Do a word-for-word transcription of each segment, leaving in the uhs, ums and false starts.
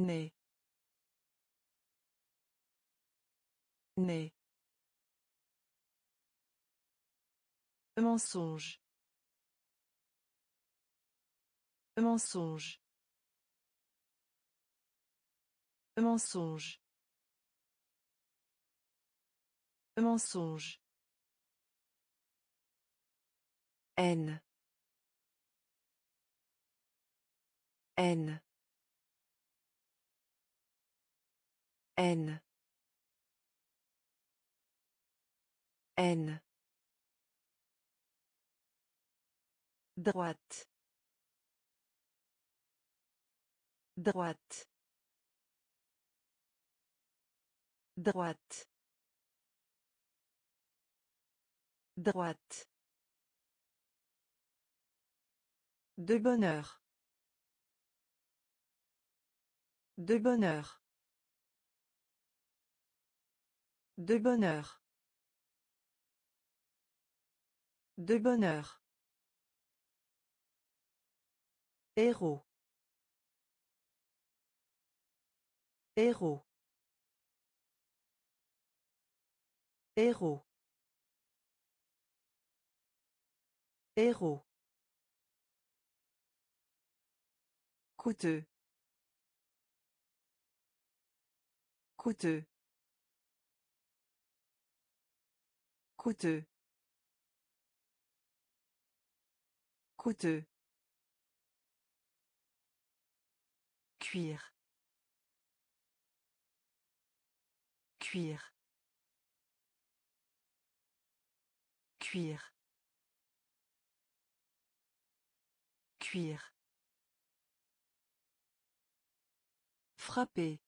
Né. Né. Mensonge. Mensonge. Mensonge. Mensonge. Haine. Haine. Haine. Haine. Droite. Droite. Droite. Droite. De bonheur. De bonheur. De bonheur. De bonheur. Héros. Héros. Héros. Héros. Coûteux. Coûteux. Coûteux. Coûteux. Cuir. Cuir. Cuir. Cuir. Frapper.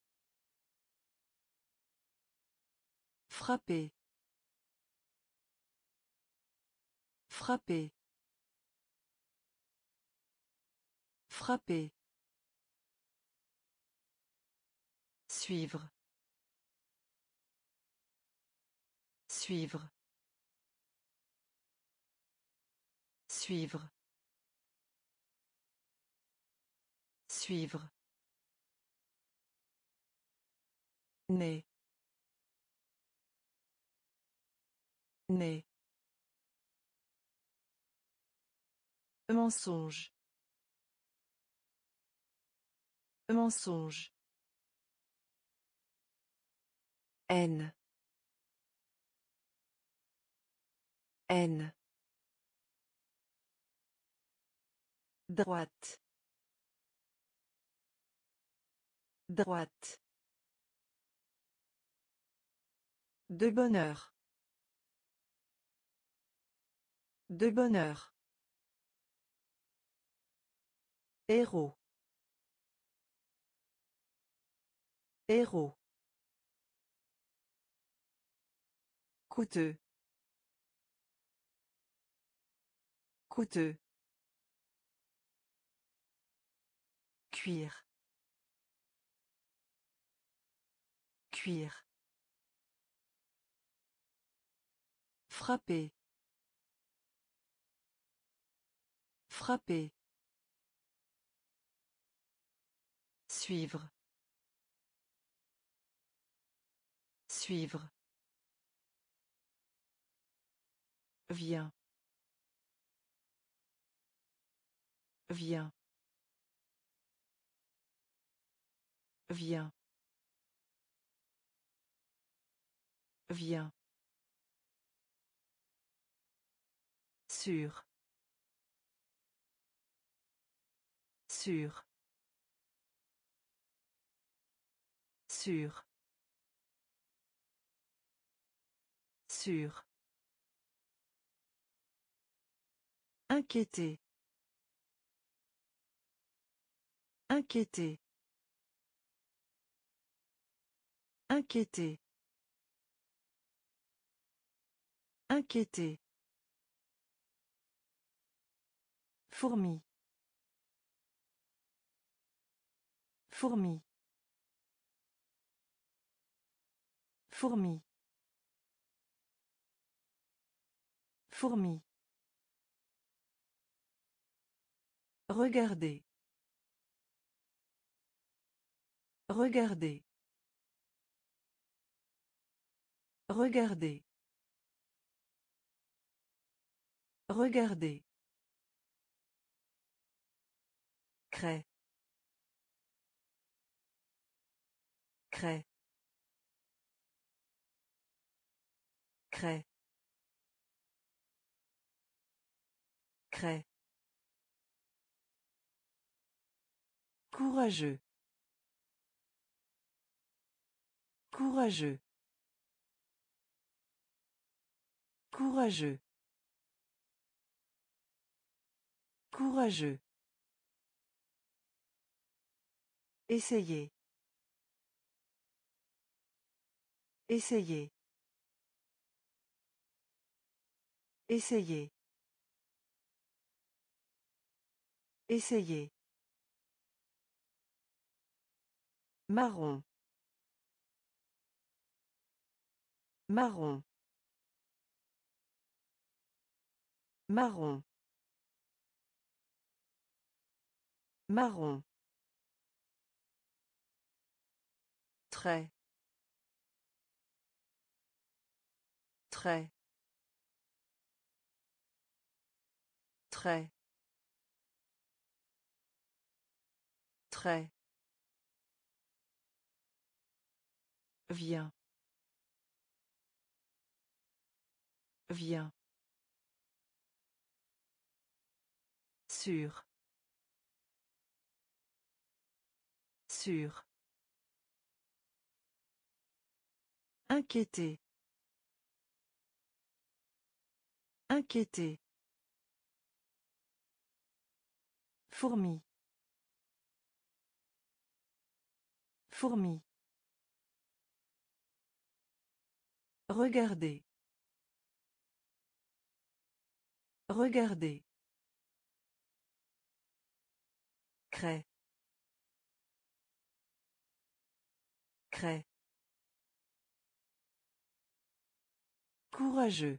Frapper. Frapper. Frapper. Suivre. Suivre. Suivre. Suivre. Né. Né. Mensonge. Mensonge. Haine. Haine. Droite. Droite. De bonheur. De bonheur. Héros. Héros. Coûteux. Coûteux. Cuir. Cuir. Frapper. Frapper. Suivre. Suivre. Viens. Viens. Viens. Viens. Sûr. Sûr. Sûr. Sûr. Inquiéter. Inquiéter. Inquiéter. Inquiéter. Fourmi. Fourmi. Fourmi. Fourmi. Regardez. Regardez. Regardez. Regardez. Craie. Craie. Craie. Craie. Courageux. Courageux. Courageux. Courageux. Essayez. Essayez. Essayez. Essayez. Marron. Marron. Marron. Marron. Très. Très. Très. Très. Viens. Viens. Sûr. Sûr. Inquiété. Inquiété. Fourmi. Fourmi. Regardez. Regardez. Craie. Craie. Courageux.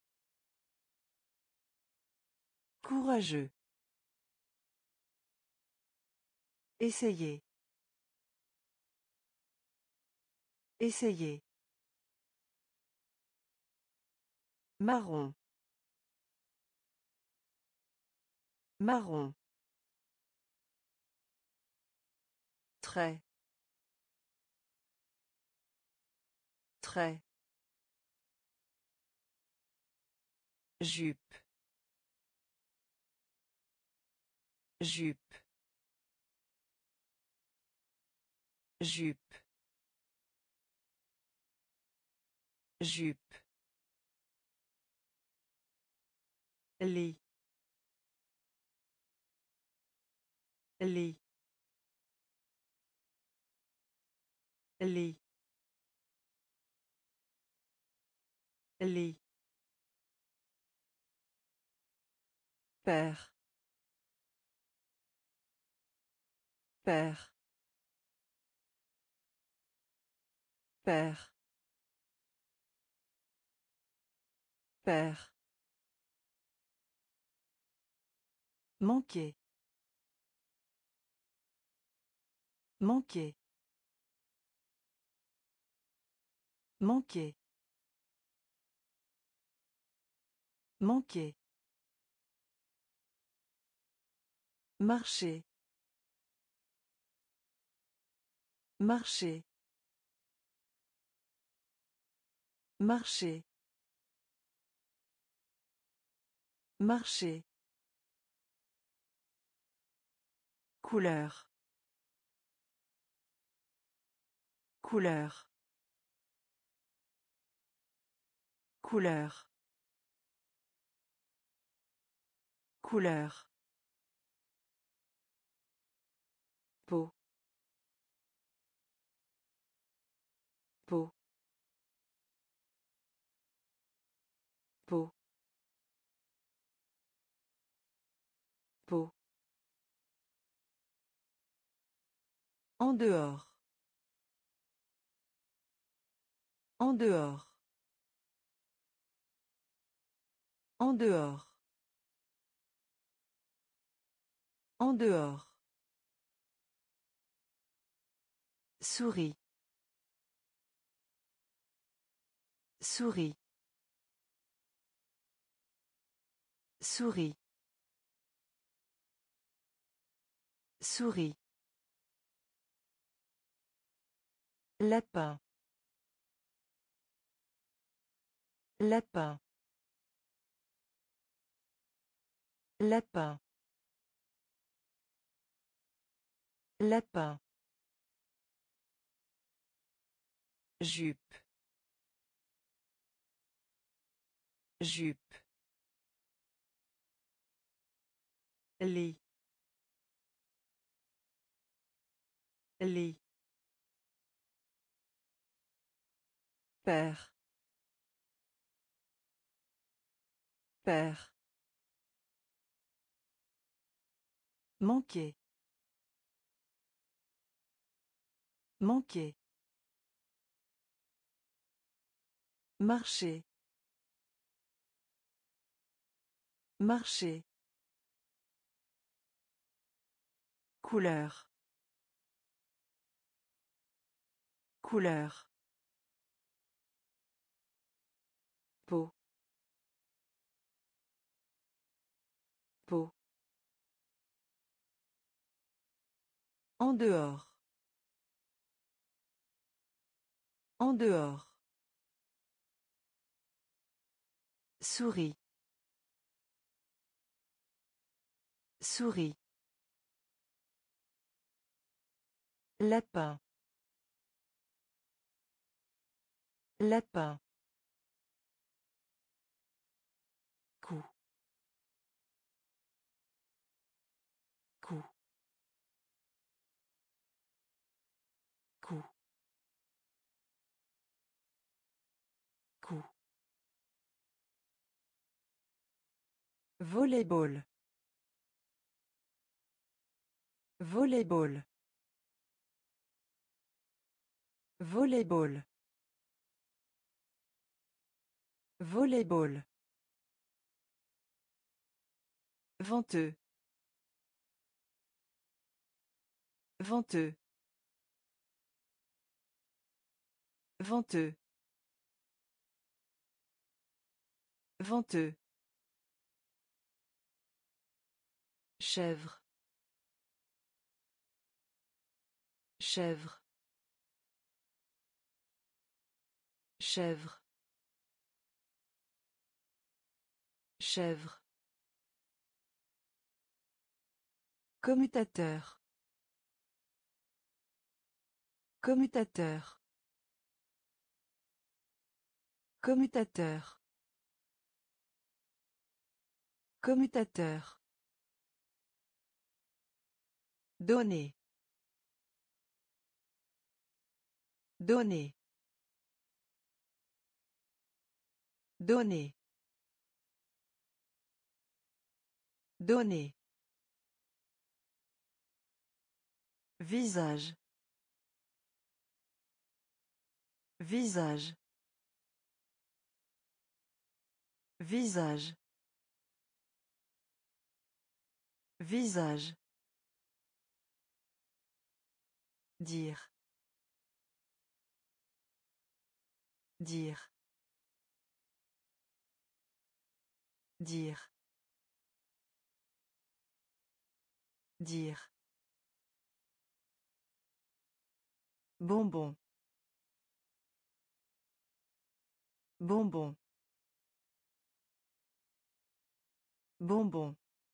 Courageux. Essayez. Essayez. Marron. Marron. Très. Très. Jupe. Jupe. Jupe. Jupe. Lit. Lit. Lit. Lit. Père. Père. Père. Père. Manquer. Manquer. Manquer. Manquer. Marcher. Marcher. Marcher. Marcher. Couleur. Couleur. Couleur. Couleur. Peau. Peau. Peau. Peau. En dehors. En dehors. En dehors. En dehors. Souris. Souris. Souris. Souris. Lapin. Lapin. Lapin. Lapin. Jupe. Jupe. Lit. Lit. Père. Père. Manquer. Manquer. Marcher. Marcher. Couleur. Couleur. Peau. Peau. En dehors. En dehors. Souris. Souris. Lapin. Lapin. Cou. Cou. Cou. Cou. Volleyball. Volleyball. Volleyball. Volleyball. Venteux. Venteux. Venteux. Venteux. Chèvre. Chèvre. Chèvre. Chèvre. Commutateur. Commutateur. Commutateur. Commutateur. Donner. Donner. Donner. Donner. Visage. Visage. Visage. Visage. Dire. Dire. Dire. Dire. Bonbon. Bonbon. Bonbon.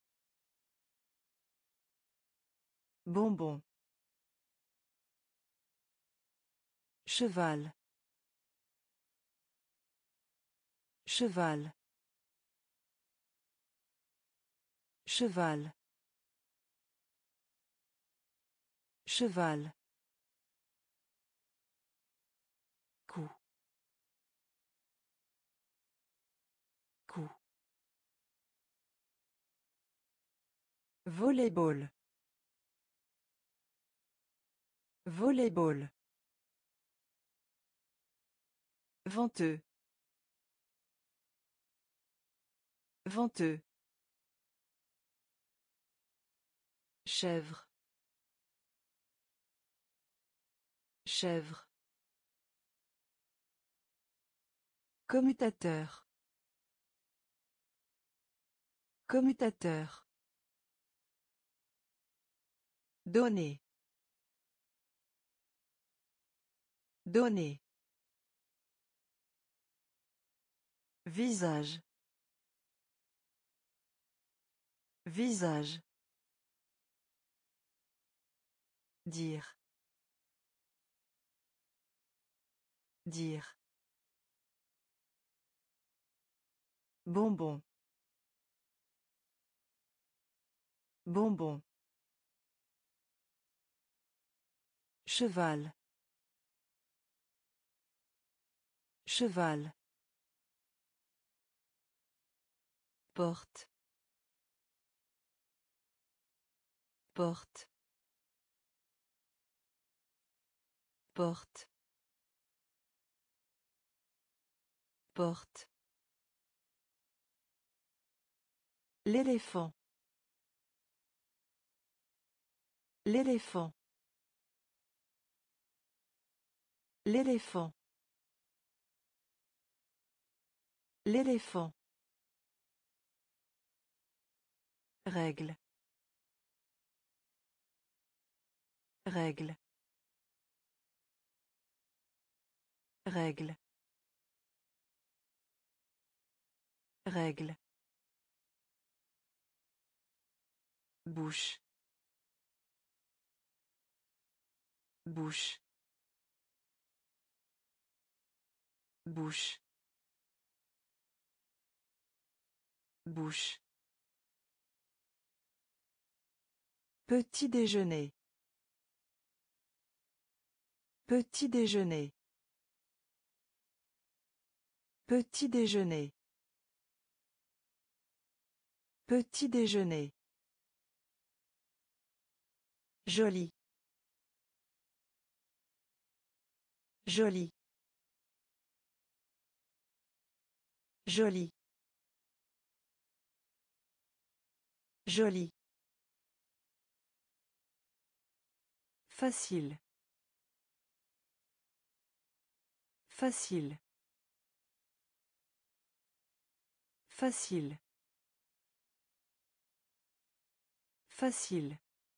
Bonbon. Cheval. Cheval. Cheval. Cheval. Cou. Cou. Volleyball. Volleyball. Venteux. Venteux. Chèvre. Chèvre. Commutateur. Commutateur. Donner. Donner. Visage. Visage. Dire. Dire. Bonbon. Bonbon. Cheval. Cheval. Porte. Porte. Porte. Porte. L'éléphant. L'éléphant. L'éléphant. L'éléphant. Règle. Règle. Règle. Règle. Bouche. Bouche. Bouche. Bouche. Petit déjeuner. Petit déjeuner. Petit déjeuner. Petit déjeuner. Joli. Joli. Joli. Joli. Facile. Facile. Facile. Facile.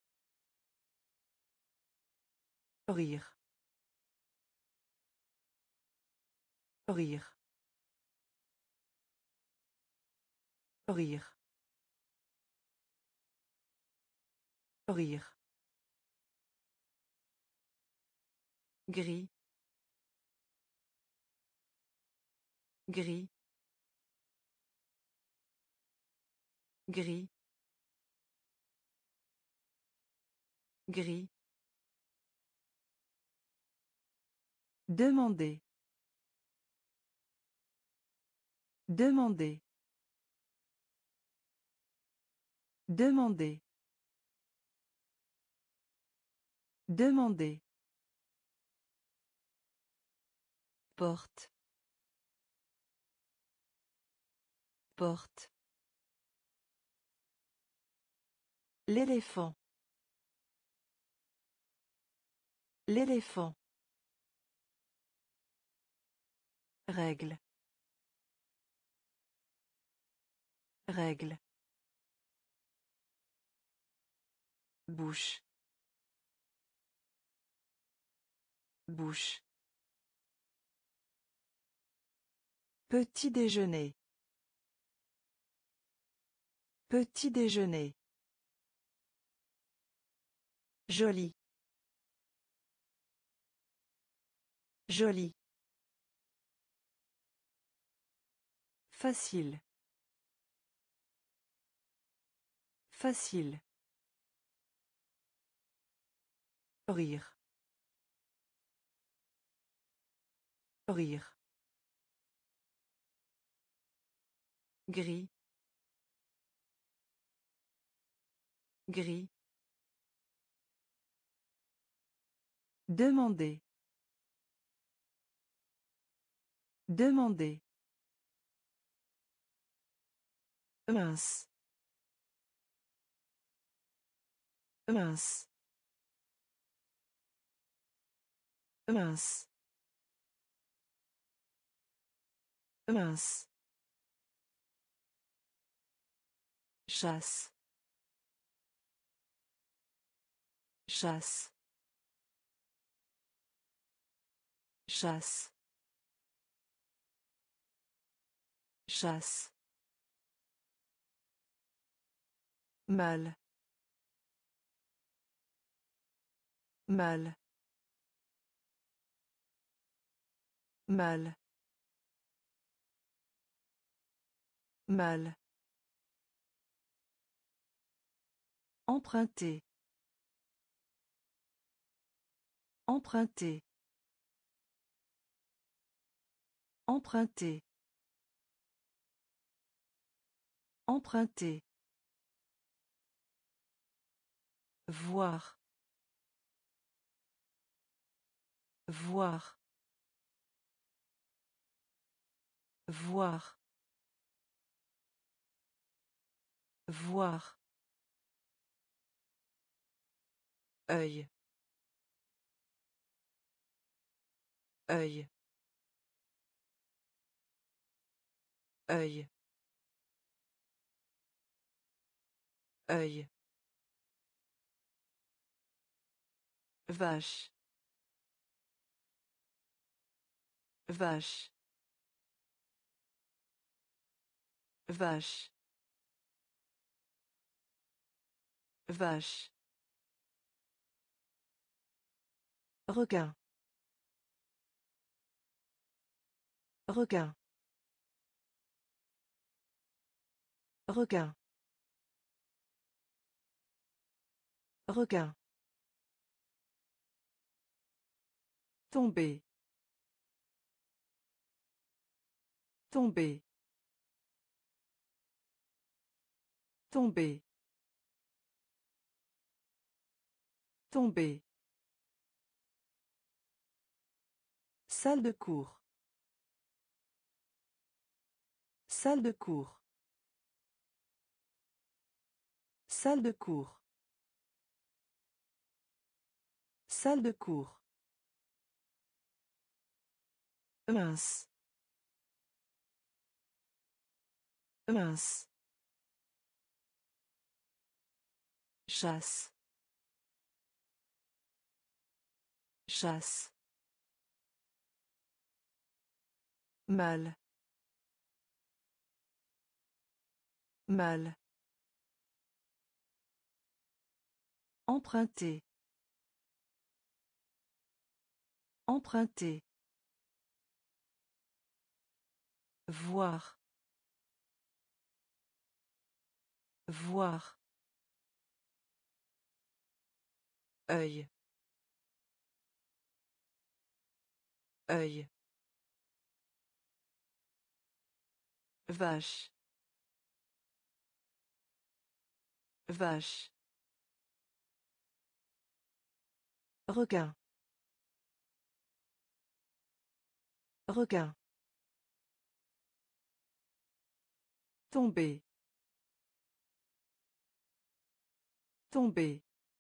Rire. Rire. Rire. Rire. Gris. Gris. Gris. Gris. Demander. Demander. Demander. Demander. Porte. Porte. L'éléphant. L'éléphant. Règle. Règle. Bouche. Bouche. Petit déjeuner. Petit déjeuner. Joli. Joli. Facile. Facile. Rire. Rire. Gris. Gris. Demander. Demander. Mince. Mince. Mince. Mince. Chasse. Chasse. Chasse. Chasse. Mal. Mal. Mal. Mal. Emprunter. Emprunter. Emprunter. Emprunter. Voir. Voir. Voir. Voir. Œil. Œil. Œil. Œil. Vache. Vache. Vache. Vache. Requin. Requin. Requin. Requin. Tomber. Tomber. Tomber. Tomber. Salle de cours. Salle de cours. Salle de cours. Salle de cours. Mince. Mince. Chasse. Chasse. Mal. Mal. Emprunter. Emprunter. Voir. Voir. Œil. Œil. Vache. Vache. Requin. Requin. Tomber. Tomber.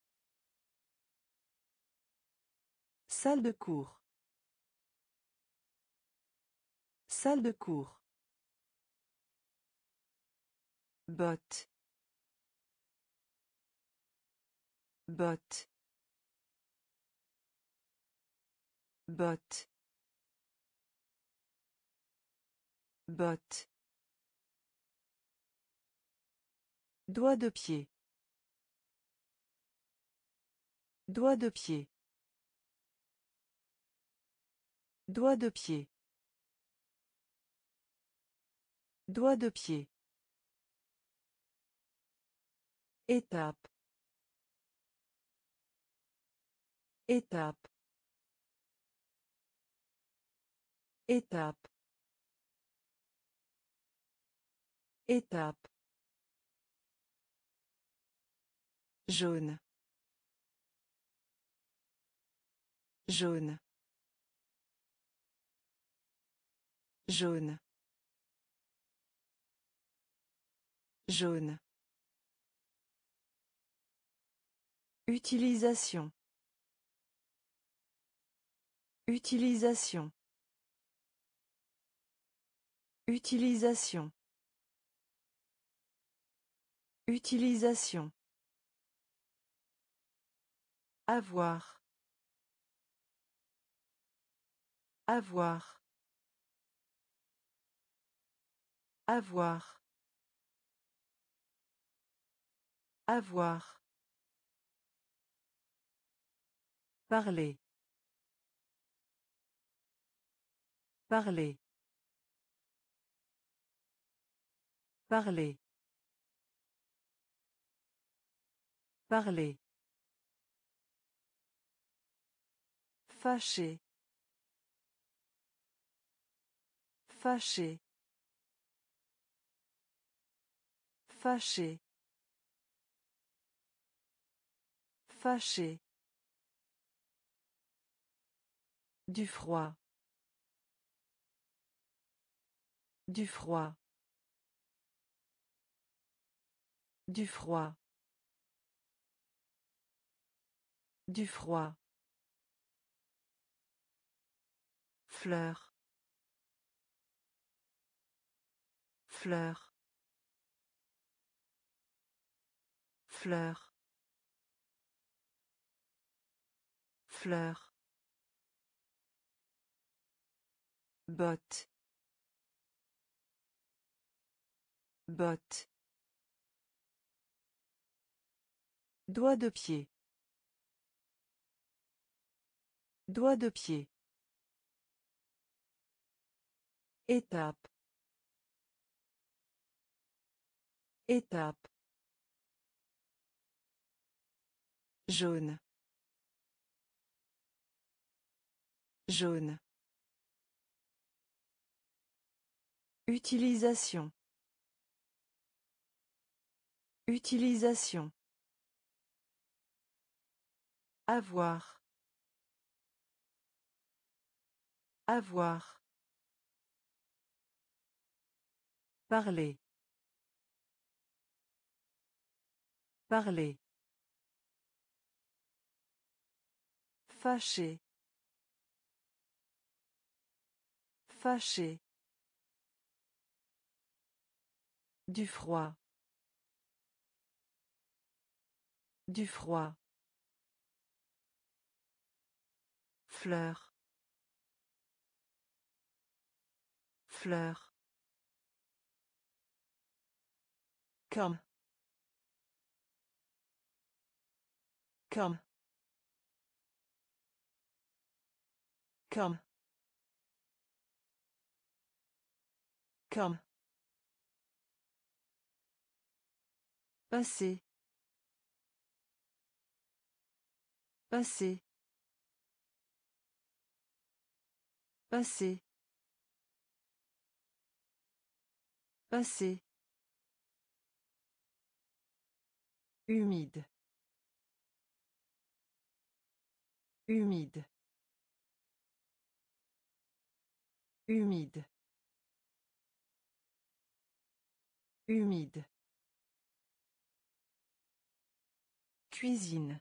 Salle de cours. Salle de cours. Botte. Botte. Botte. Botte. Doigt de pied. Doigt de pied. Doigt de pied. Doigt de pied. Étape. Étape. Étape. Étape. Jaune. Jaune. Jaune. Jaune. Utilisation. Utilisation. Utilisation. Utilisation. Avoir. Avoir. Avoir. Avoir. Parler. Parler. Parler. Parler. Fâché. Fâché. Fâché. Fâché. Du froid. Du froid. Du froid. Du froid. Fleur. Fleur. Fleur. Fleur. Botte. Botte. Doigt de pied. Doigt de pied. Étape. Étape. Jaune. Jaune. Utilisation. Utilisation. Avoir. Avoir. Parler. Parler. Fâché. Fâché. Du froid. Du froid. Fleur. Fleur. Comme. Comme. Comme. Comme. Passer. Passer. Passer. Passer. Humide. Humide. Humide. Humide. Cuisine.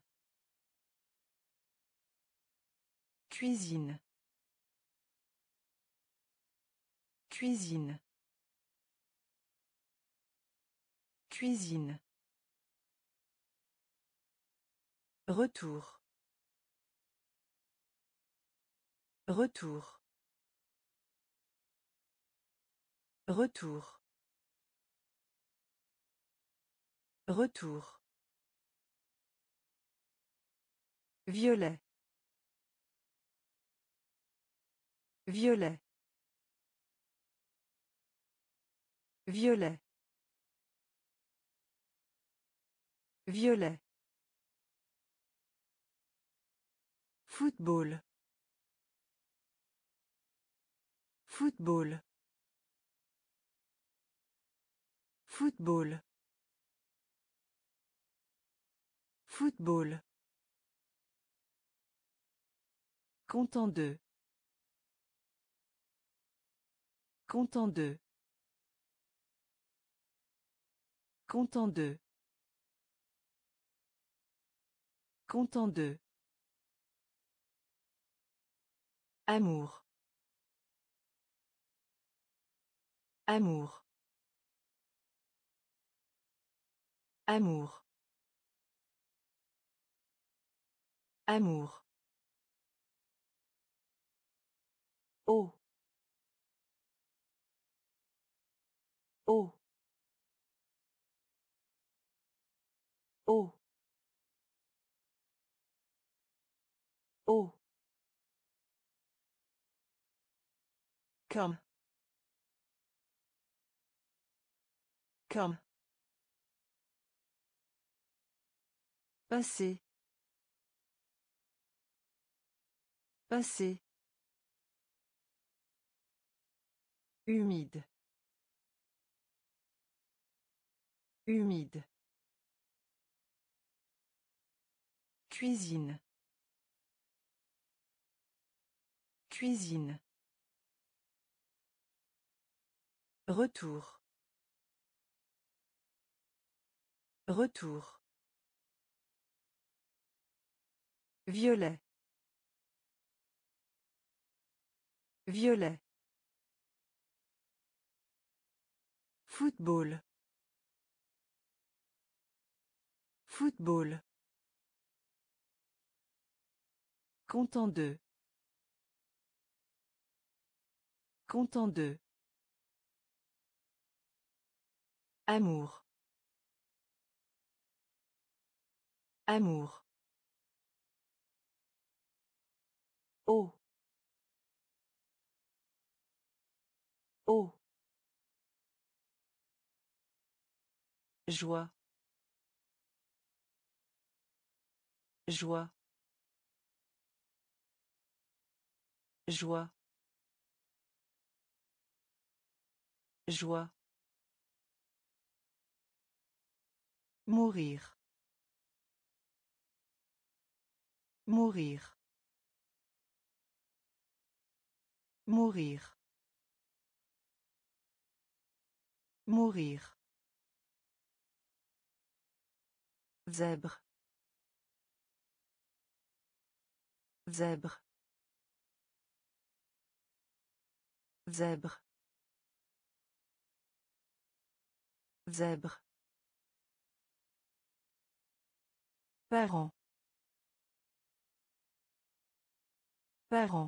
Cuisine. Cuisine. Cuisine. Retour. Retour. Retour. Retour. Violet. Violet. Violet. Violet. Football. Football. Football. Football. Content de. Content de. Content de. Content de. Amour. Amour. Amour. Amour. Oh. Oh. Oh. Oh. Comme. Comme. Passé. Passé. Humide. Humide. Cuisine. Cuisine. Retour. Retour. Violet. Violet. Football. Football. Content de. Content de. Amour. Amour. Oh. Oh. Joie. Joie. Joie. Joie. Mourir. Mourir. Mourir. Mourir. Zèbre. Zèbre. Zèbre. Zèbre. Parent. Parent.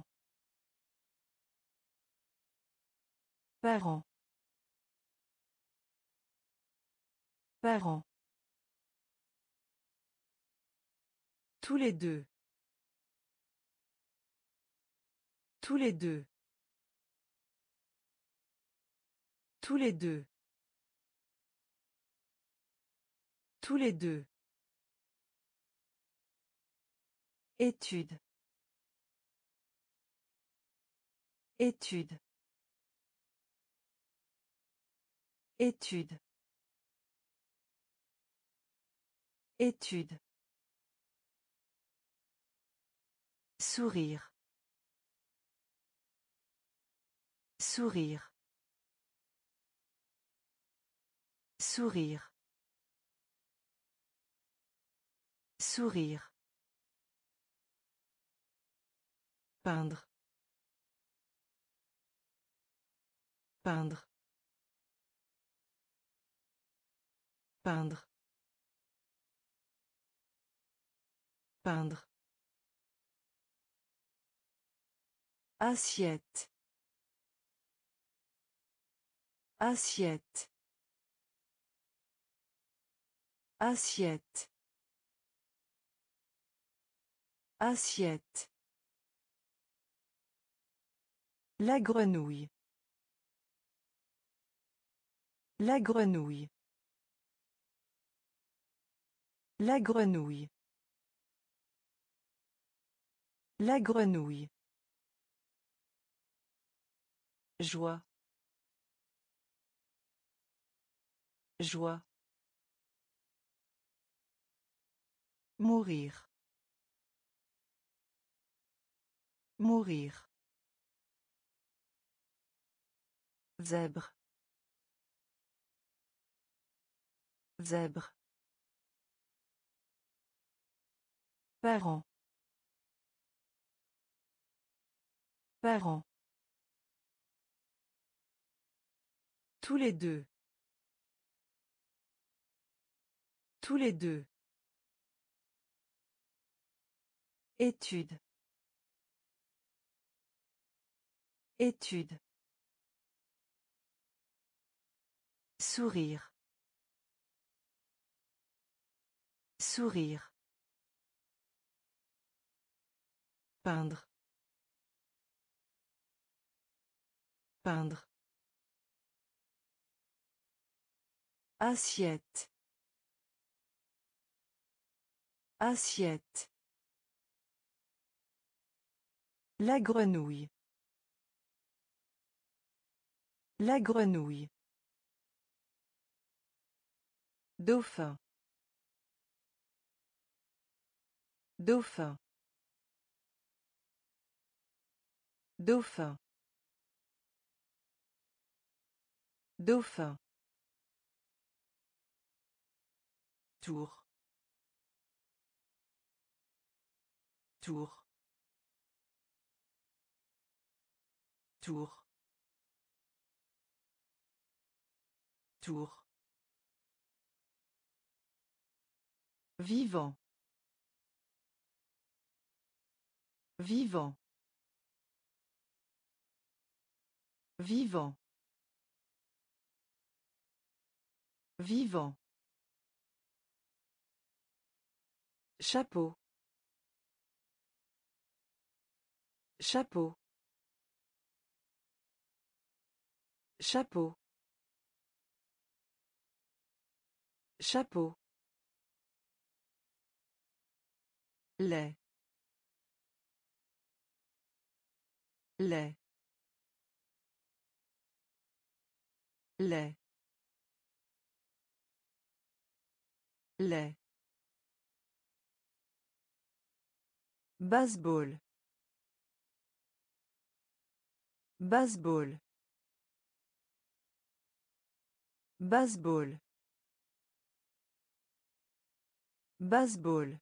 Parent. Parent. Tous les deux. Tous les deux. Tous les deux. Tous les deux. Étude. Étude. Étude. Étude. Sourire. Sourire. Sourire. Sourire. Peindre. Peindre. Peindre. Peindre. Assiette. Assiette. Assiette. Assiette. La grenouille. La grenouille. La grenouille. La grenouille. Joie. Joie. Mourir. Mourir. Zèbre. Zèbre. Parent. Parents. Tous les deux. Tous les deux. Étude. Étude. Sourire. Sourire. Peindre. Peindre. Assiette. Assiette. La grenouille. La grenouille. Dauphin. Dauphin. Dauphin. Dauphin. Tour. Tour. Tour. Tour. Vivant. Vivant. Vivant. Vivant. Chapeau. Chapeau. Chapeau. Chapeau. Lait. Lait. Lait. Lait. Baseball. Baseball. Baseball. Baseball.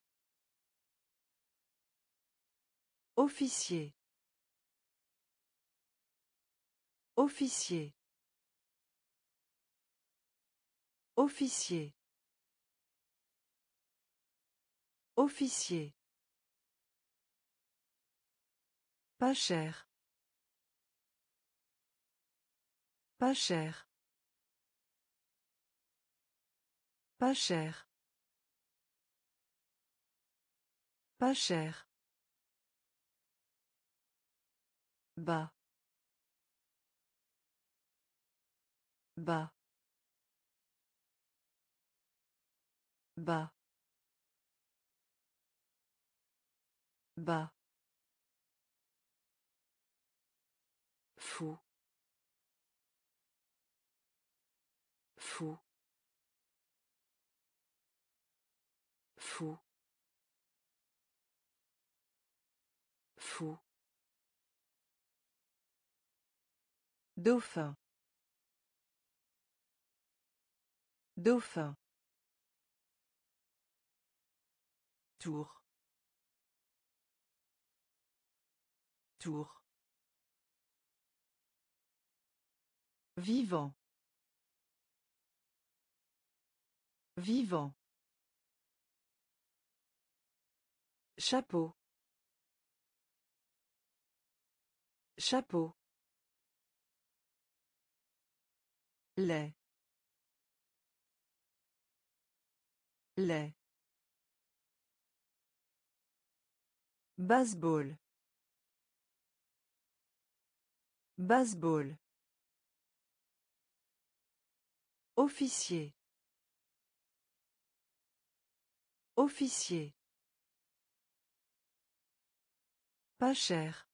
Officier. Officier. Officier. Officier. Pas cher. Pas cher. Pas cher. Pas cher. Bas. Bas. Bas. Bas. Fou. Fou. Fou. Fou. Dauphin. Dauphin. Tour. Tour. Vivant. Vivant. Chapeau. Chapeau. Lait. Lait. Baseball. Baseball. Officier. Officier. Pas cher.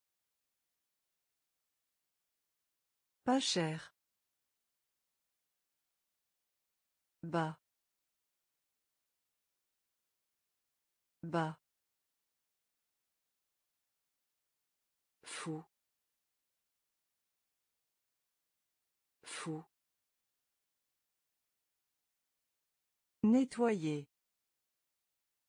Pas cher. Bas. Bas. Fou. Fou. Nettoyer.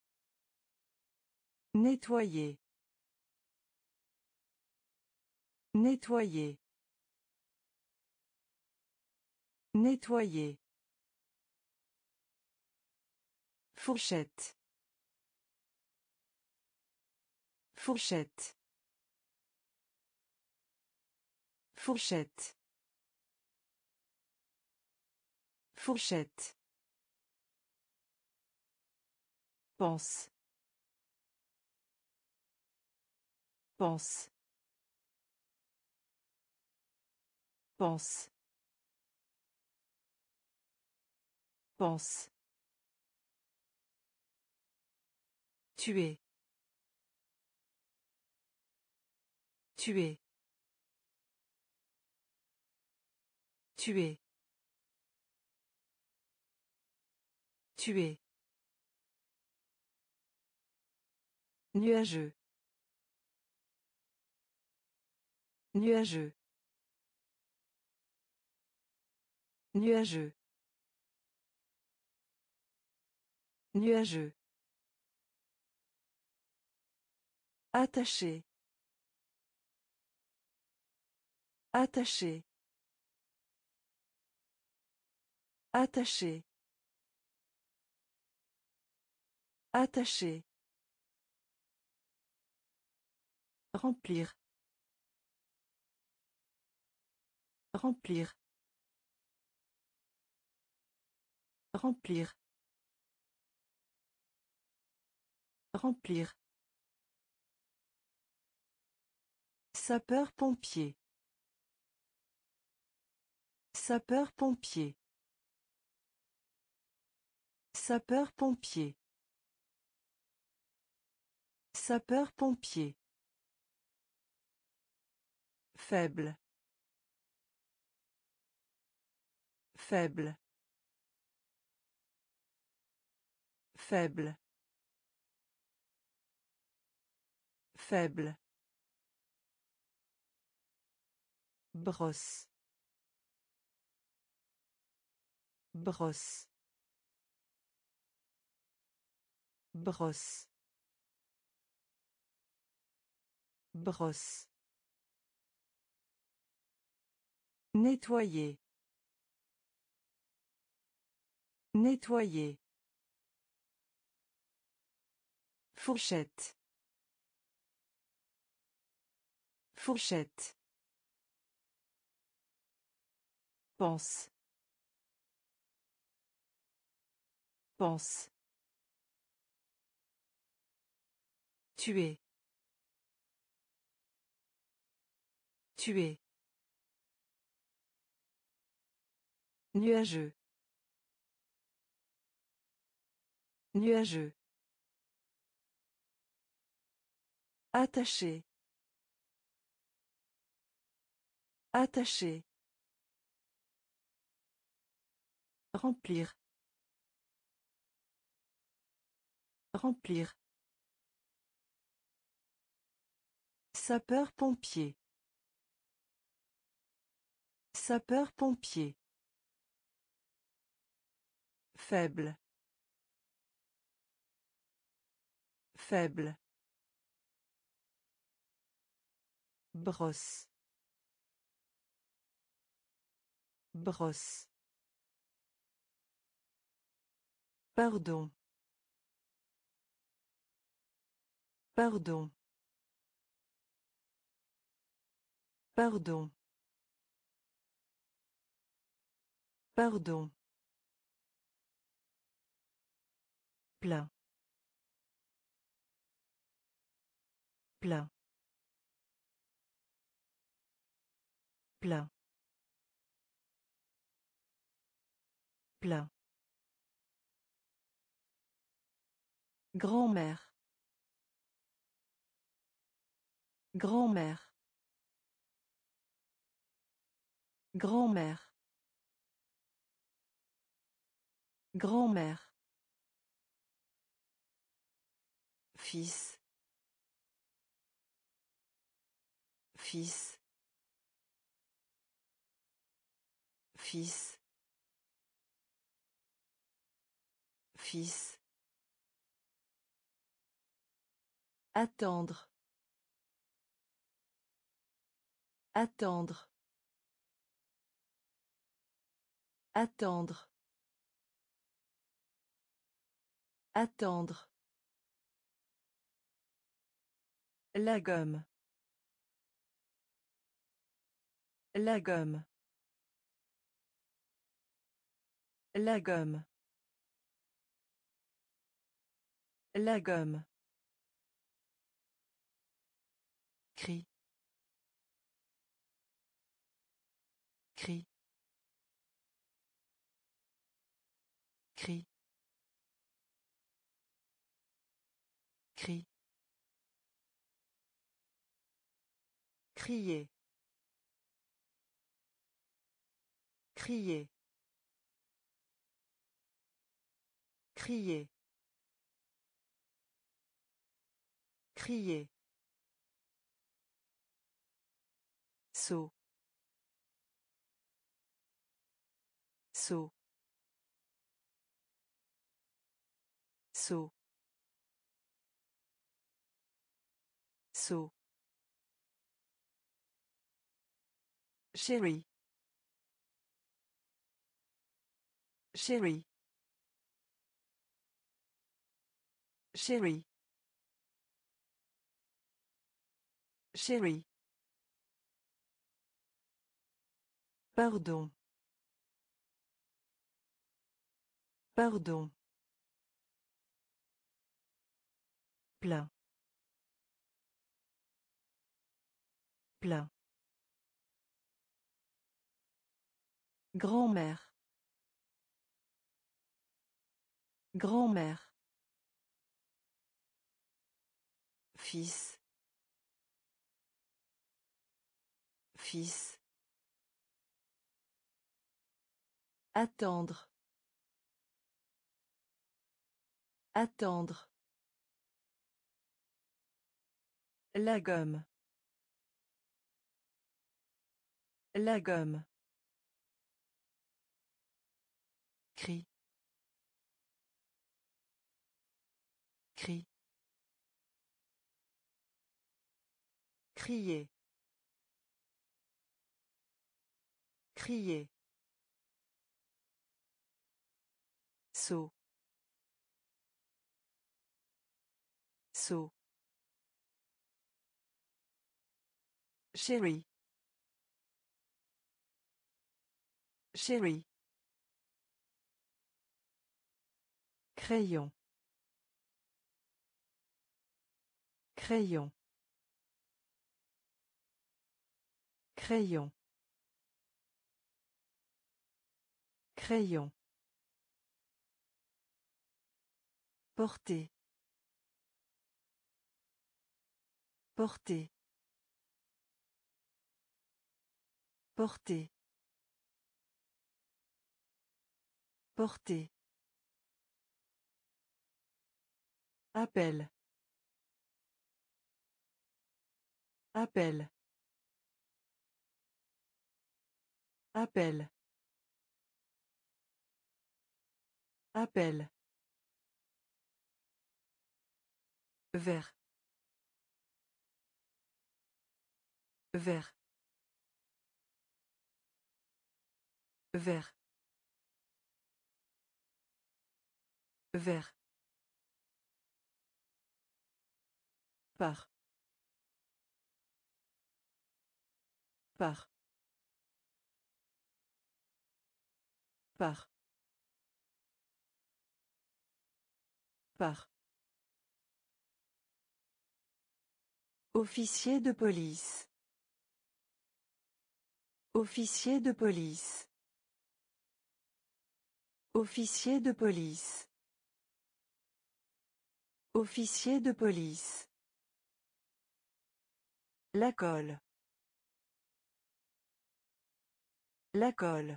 Nettoyer. Nettoyer. Nettoyer. Fourchette. Fourchette. Fourchette. Fourchette. Pense. Pense. Pense. Pense. Tuer. Tuer. Tuer. Tuer. Nuageux. Nuageux. Nuageux. Nuageux. Attaché. Attaché. Attaché. Attaché. Remplir. Remplir. Remplir. Remplir. Sapeur-pompier. Sapeur-pompier. Sapeur-pompier. Sapeur-pompier. Faible. Faible. Faible. Faible. Brosse. Brosse. Brosse. Brosse. Nettoyer. Nettoyer. Fourchette. Fourchette. Pense. Pense. Tuer. Tuer. Nuageux. Nuageux. Attaché. Attaché. Remplir. Remplir. Sapeur-pompier. Sapeur-pompier. Faible. Faible. Brosse. Brosse. Pardon. Pardon. Pardon. Pardon. Plein. Plein. Plein. Plein. Grand-mère. Grand-mère. Grand-mère. Grand-mère. Fils. Fils. Fils. Fils. Attendre. Attendre. Attendre. Attendre. La gomme. La gomme. La gomme. La gomme. Cri. Cri. Cri. Cri. Crier. Crier. Crier. Crier. Saut. Saut. Saut. Saut. Chérie. Chérie. Chérie. Chérie. Pardon. Pardon. Plein. Plein. Grand-mère. Grand-mère. Fils. Fils. Attendre. Attendre. La gomme. La gomme. Cri. Cri. Crier. Crier. Saut. Saut. Chérie. Chérie. Crayon. Crayon. Crayon. Crayon. Porter. Porter. Porter. Porter. Appel. Appel. Appel. Appel. Vert. Vert. Vert. Vert. Par. Par. Par. Par. Officier de police. Officier de police. Officier de police. Officier de police. La colle. La colle.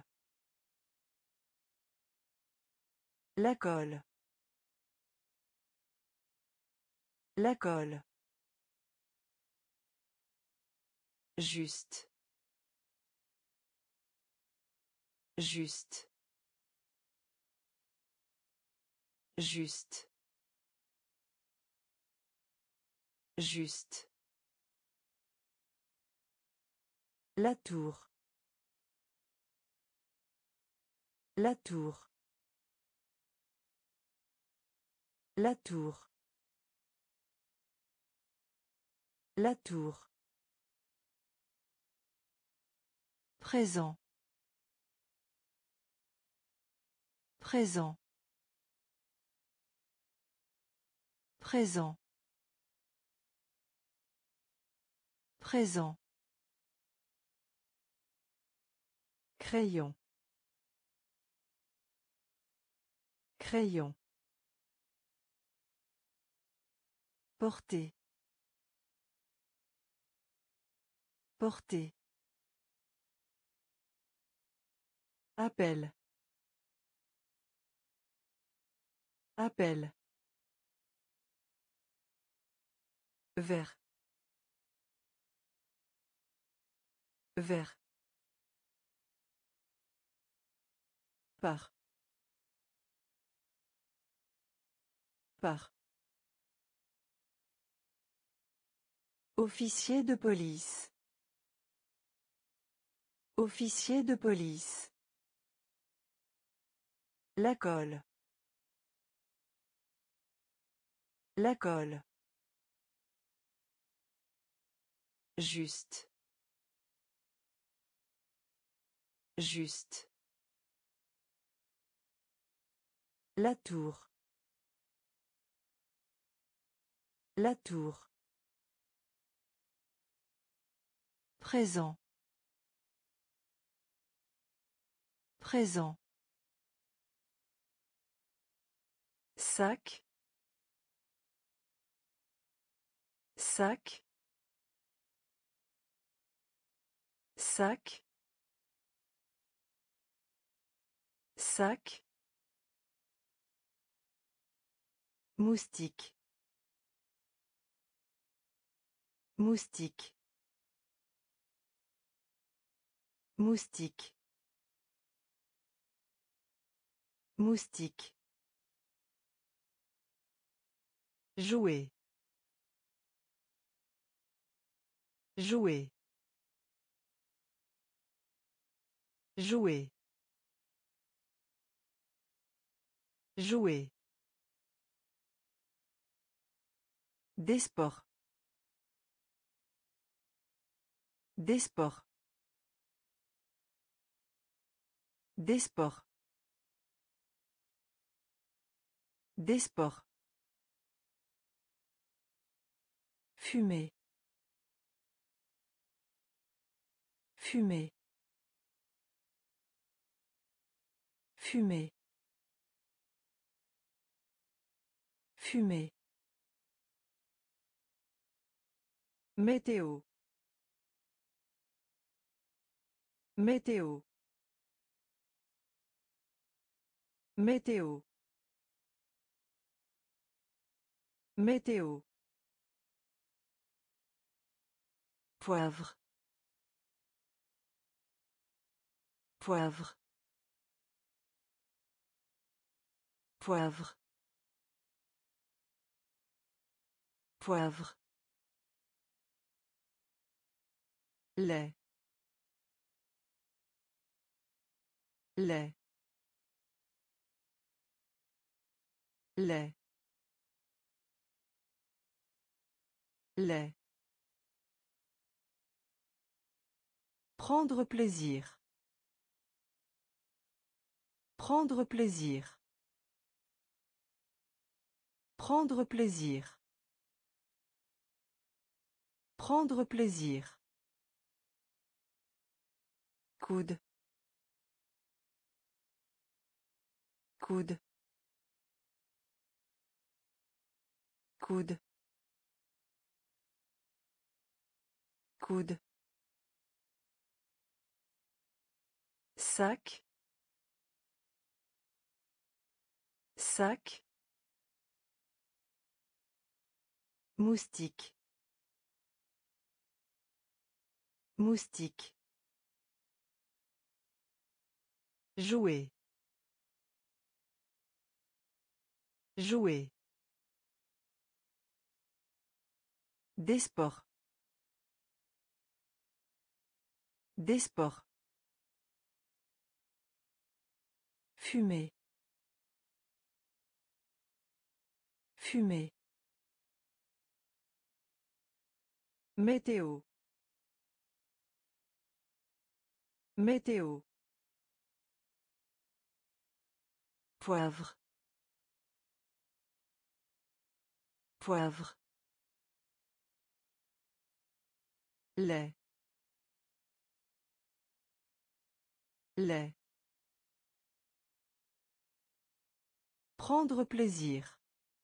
La colle. La colle. Juste. Juste. Juste. Juste. La tour. La tour. La tour. La tour. Présent. Présent. Présent. Présent. Crayon. Crayon. Porter. Porter. Appel. Appel. Vert. Vert. Par. Par. Officier de police. Officier de police. La colle. La colle. Juste. Juste. La tour. La tour. Présent. Présent. Sac. Sac. Sac. Sac. Moustique. Moustique. Moustique. Moustique. Jouer. Jouer. Jouer. Jouer. Des sports. Des sports. Des sports. Des sports. Fumer. Fumer. Fumer. Fumer. Météo. Météo. Météo. Météo. Poivre. Poivre. Poivre. Poivre. Lait. Lait. Lait. Lait. Prendre plaisir. Prendre plaisir. Prendre plaisir. Prendre plaisir. Coude. Coude. Coude. Coude. Sac. Sac. Moustique. Moustique. Jouer. Jouer. Des sports. Des sports. Fumer. Fumer. Météo. Météo. Poivre. Poivre. Lait. Lait. Prendre plaisir.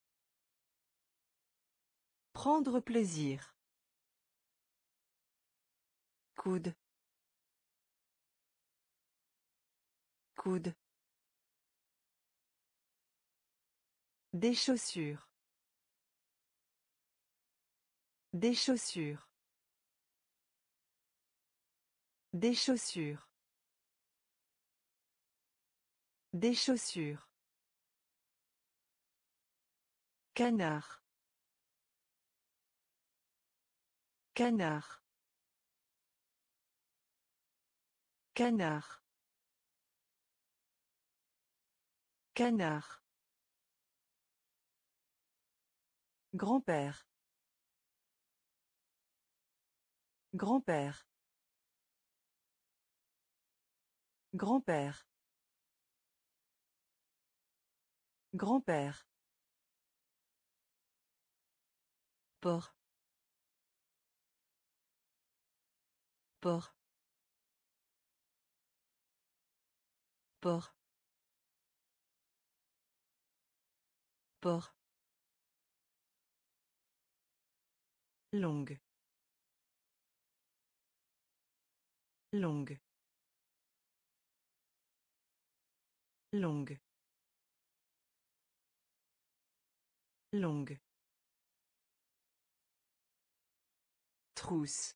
Prendre plaisir. Coude. Coude. Des chaussures. Des chaussures. Des chaussures. Des chaussures. Canard. Canard. Canard. Canard. Grand-père. Grand-père. Grand-père. Grand-père. Port. Port. Port. Port. Longue. Longue. Longue. Longue. Trousse.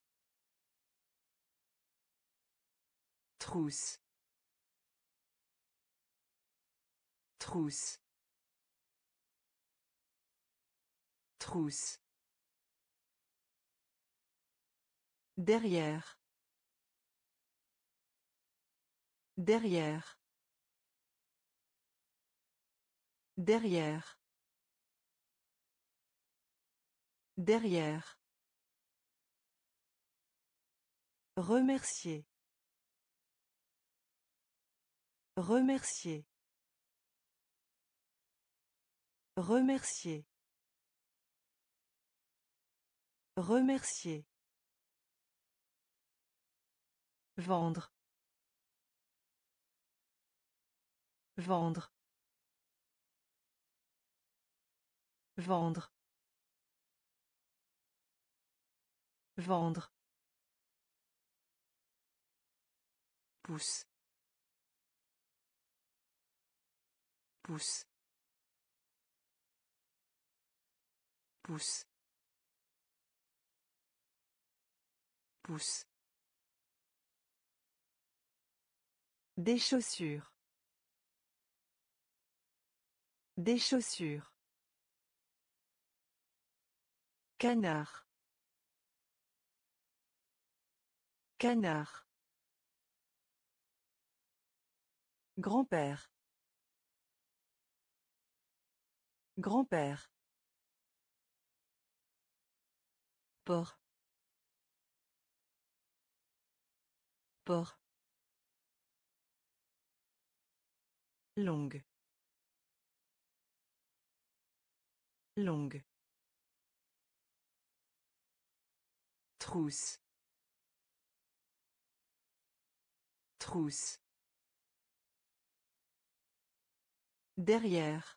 Trousse. Trousse. Trousse. Derrière. Derrière. Derrière. Derrière. Remercier. Remercier. Remercier. Remercier. Vendre. Vendre. Vendre. Vendre. Pousse. Pousse. Pousse. Pousse. Des chaussures. Des chaussures. Canard. Canard. Grand-père. Grand-père. Port. Port. Longue. Longue. Trousse. Trousse. Derrière.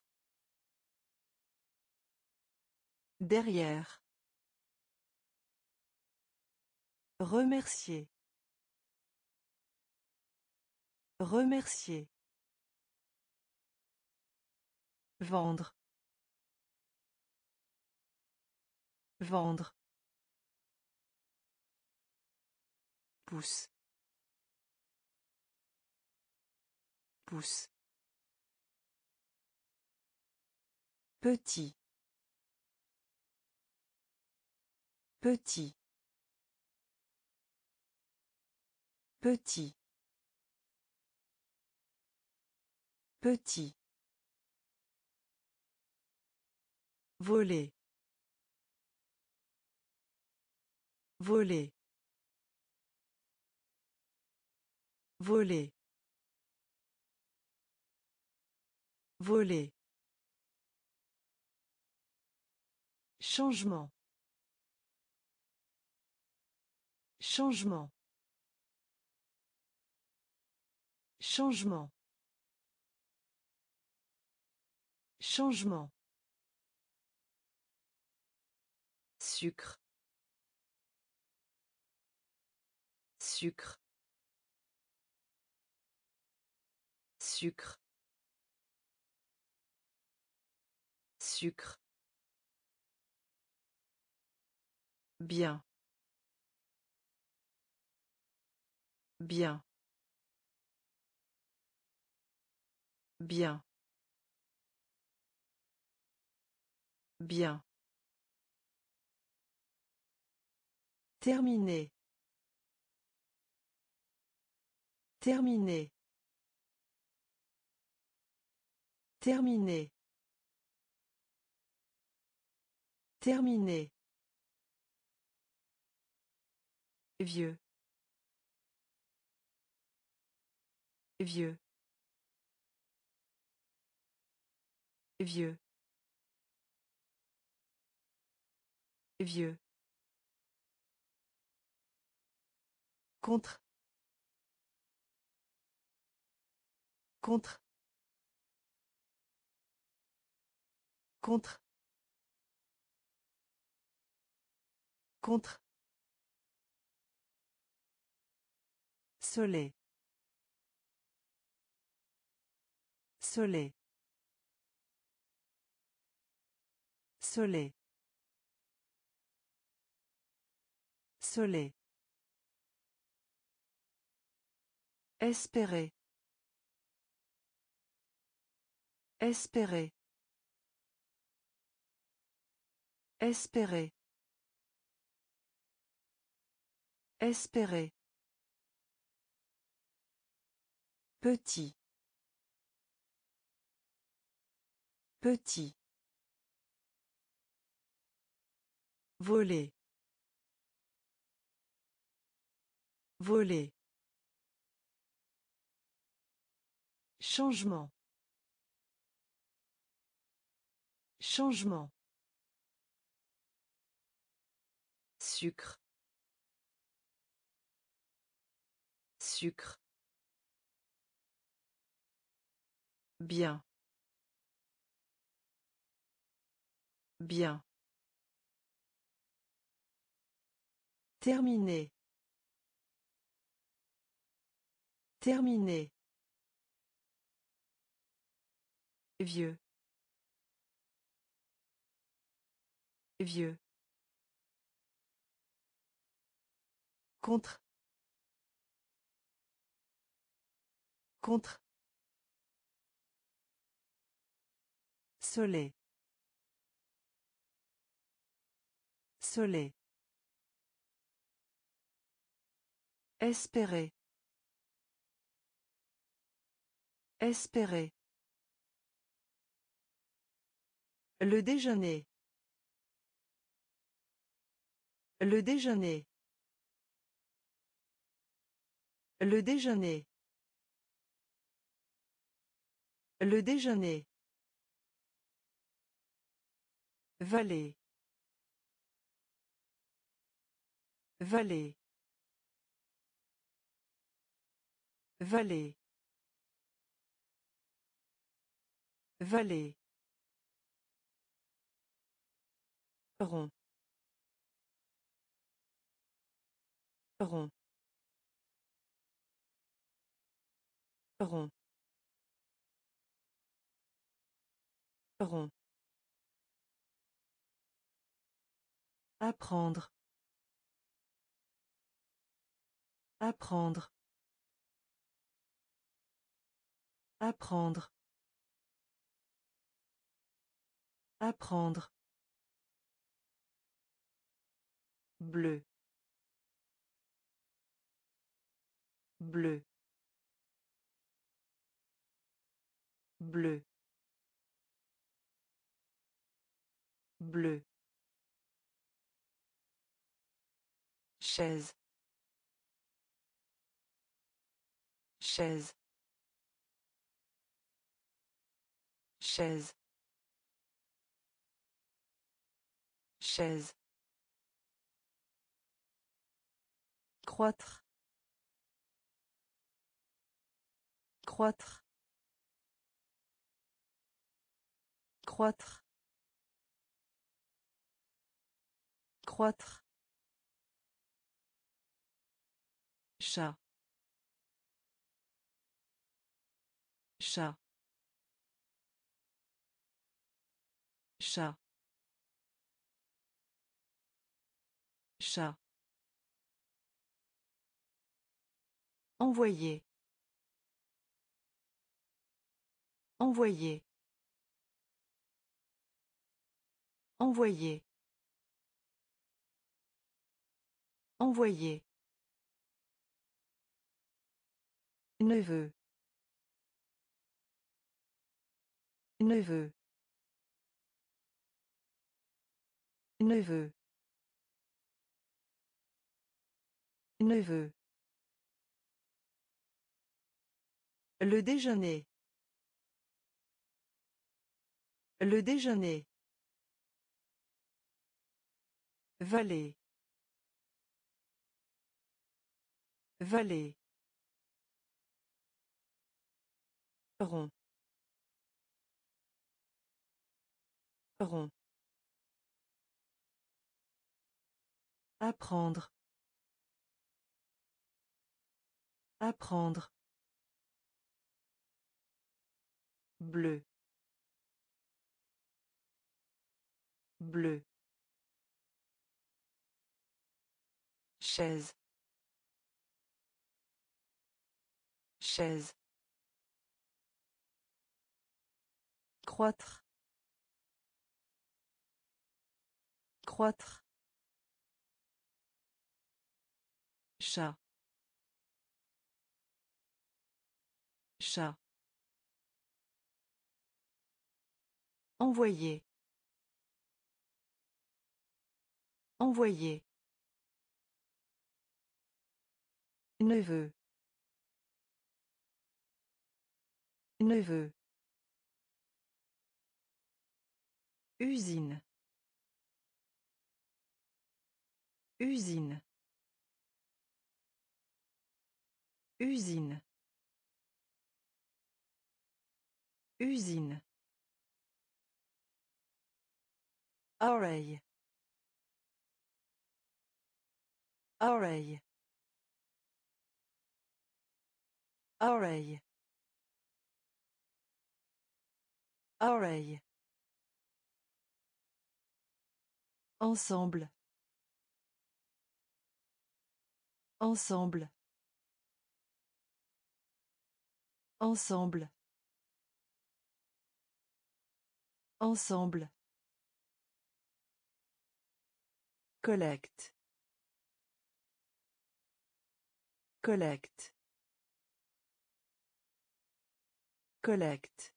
Derrière. Remercier. Remercier. Vendre. Vendre. Pousse. Pousse. Petit. Petit. Petit. Petit. Voler. Voler. Voler. Voler. Changement. Changement. Changement. Changement. Sucre. Sucre. Sucre. Sucre. Bien. Bien. Bien. Bien. Terminé. Terminé. Terminé. Terminé. Vieux. Vieux. Vieux. Vieux. Contre. Contre. Contre. Contre. Soleil. Soleil. Soleil. Soleil. Espérer. Espérer. Espérer. Espérer. Petit. Petit. Voler. Voler. Changement. Changement. Sucre. Sucre. Bien. Bien. Terminé. Terminé. Vieux. Vieux. Contre. Contre. Soleil. Soleil. Espérer. Espérer. Le déjeuner. Le déjeuner. Le déjeuner. Le déjeuner. Vallée. Vallée. Vallée. Vallée. Rond. Rond. Rond. Rond. Apprendre. Apprendre. Apprendre. Apprendre. Bleu. Bleu. Bleu. Bleu. Chaise. Chaise. Chaise. Chaise. Croître. Croître. Croître. Croître. Chat. Chat. Chat. Chat. Envoyer. Envoyer. Envoyer. Envoyer. Neveu. Neveu. Neveu. Neveu. Le déjeuner. Le déjeuner. Vallée. Vallée. Rond. Rond. Apprendre. Apprendre. Bleu. Bleu. Chaise. Chaise. Croître. Croître. Chat. Chat. Envoyer. Envoyer. Neveu. Neveu. Usine. Usine. Usine. Usine. Oreille. Oreille. Oreille. Oreille. Ensemble. Ensemble. Ensemble. Ensemble. Collecte. Collecte. Collecte.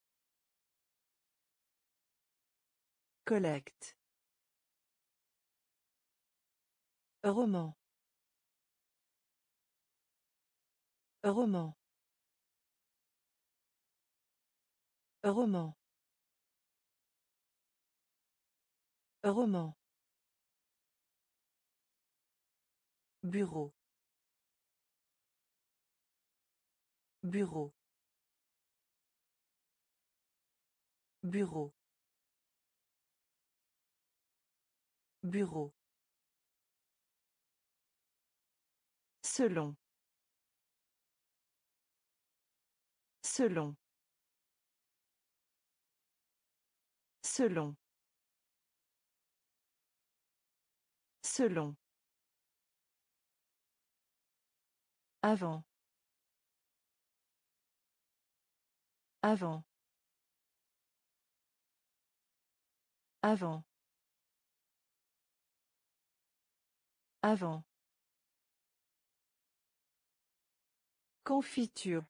Collecte. Roman. Roman. Roman. Roman. Bureau. Bureau. Bureau. Bureau. Selon. Selon. Selon. Selon. Avant. Avant. Avant. Avant. Confiture.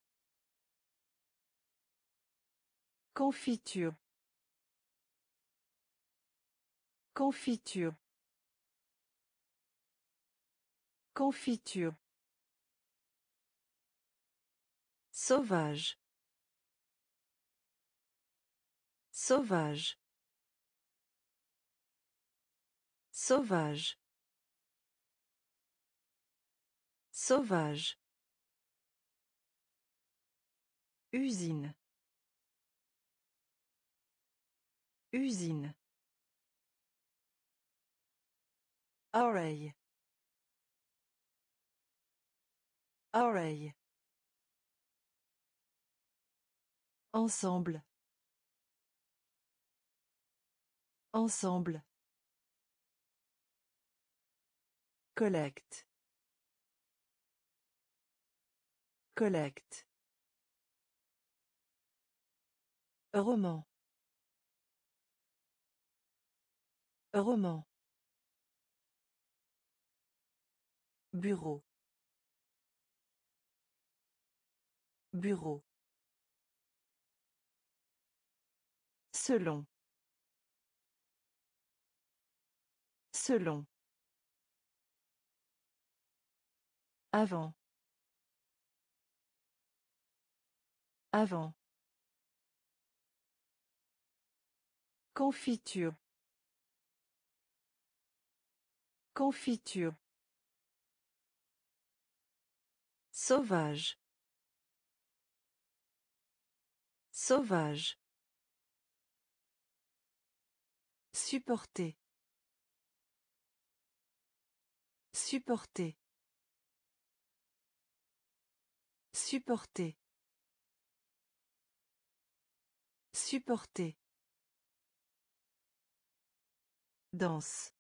Confiture. Confiture. Confiture. Sauvage. Sauvage. Sauvage. Sauvage. Usine. Usine. Oreille. Oreille. Ensemble. Ensemble. Collecte. Collecte. Roman. Roman. Bureau. Bureau. Selon. Selon. Avant. Avant. Confiture. Confiture. Sauvage. Sauvage. Supporter. Supporter. Supporter. Supporter. Danse.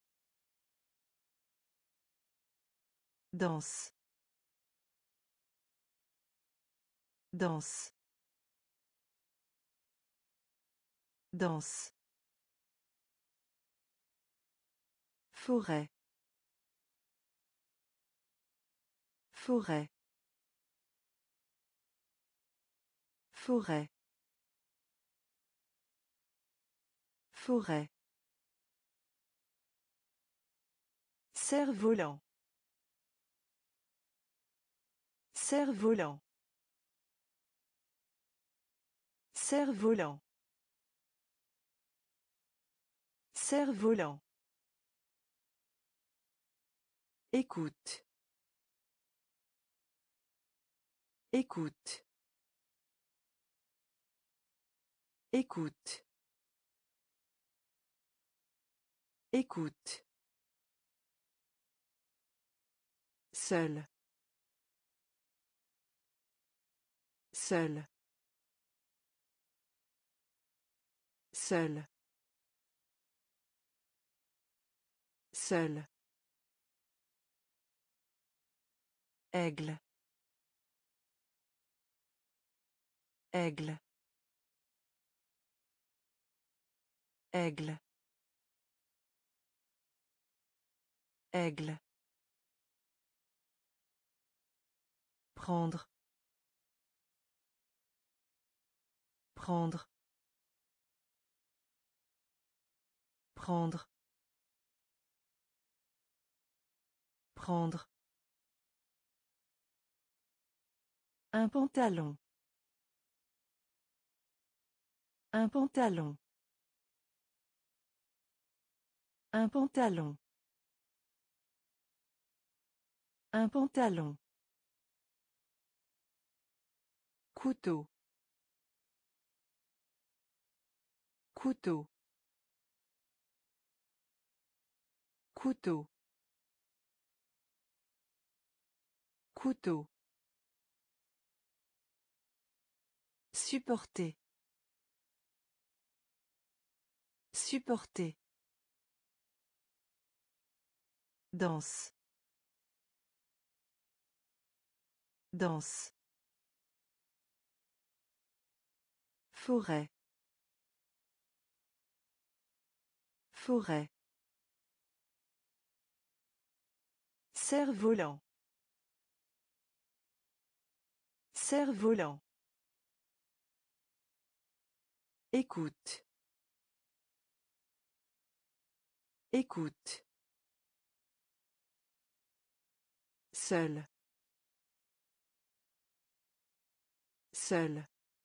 Danse. Danse. Danse. Forêt. Forêt. Forêt. Forêt. Cerf-volant. Cerf-volant. Cerf-volant. Cerf-volant. Écoute. Écoute. Écoute. Écoute. Seul. Seul. Seul. Seul. Aigle. Aigle. Aigle. Aigle. Prendre. Prendre. Prendre. Prendre. Un pantalon. Un pantalon. Un pantalon. Un pantalon. Couteau. Couteau. Couteau. Couteau. Supporter. Supporter. Danse. Danse. Forêt. Forêt. Cerf-volant. Cerf-volant. Écoute. Écoute. Seul. Seul.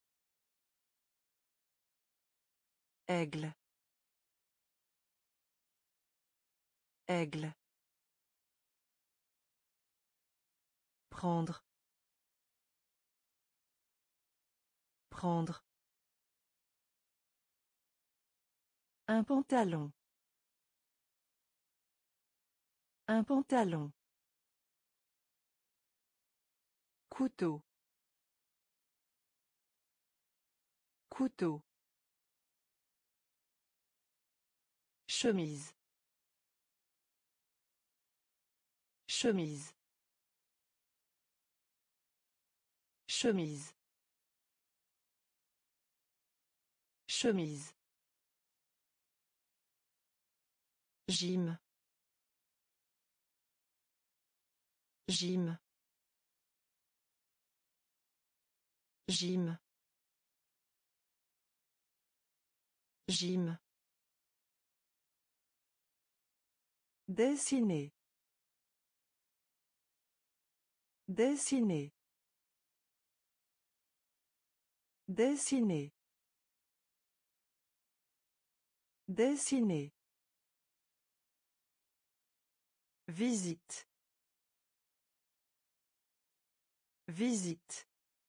Aigle. Aigle. Prendre. Prendre. Un pantalon. Un pantalon. Couteau. Couteau. Chemise. Chemise. Chemise. Chemise. Gym. Gym. Gym. Gym. Dessiner. Dessiner. Dessiner. Dessiner. Visite. Visite.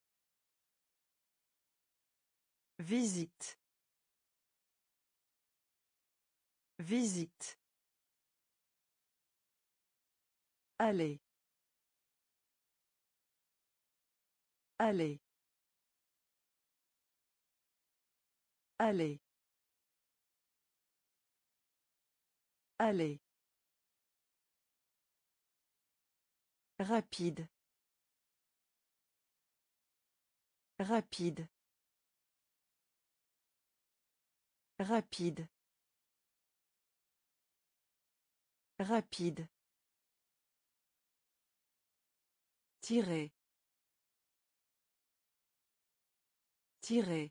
Visite. Visite. Allez. Allez. Allez. Allez. Rapide. Rapide. Rapide. Rapide. Tirer. Tirer.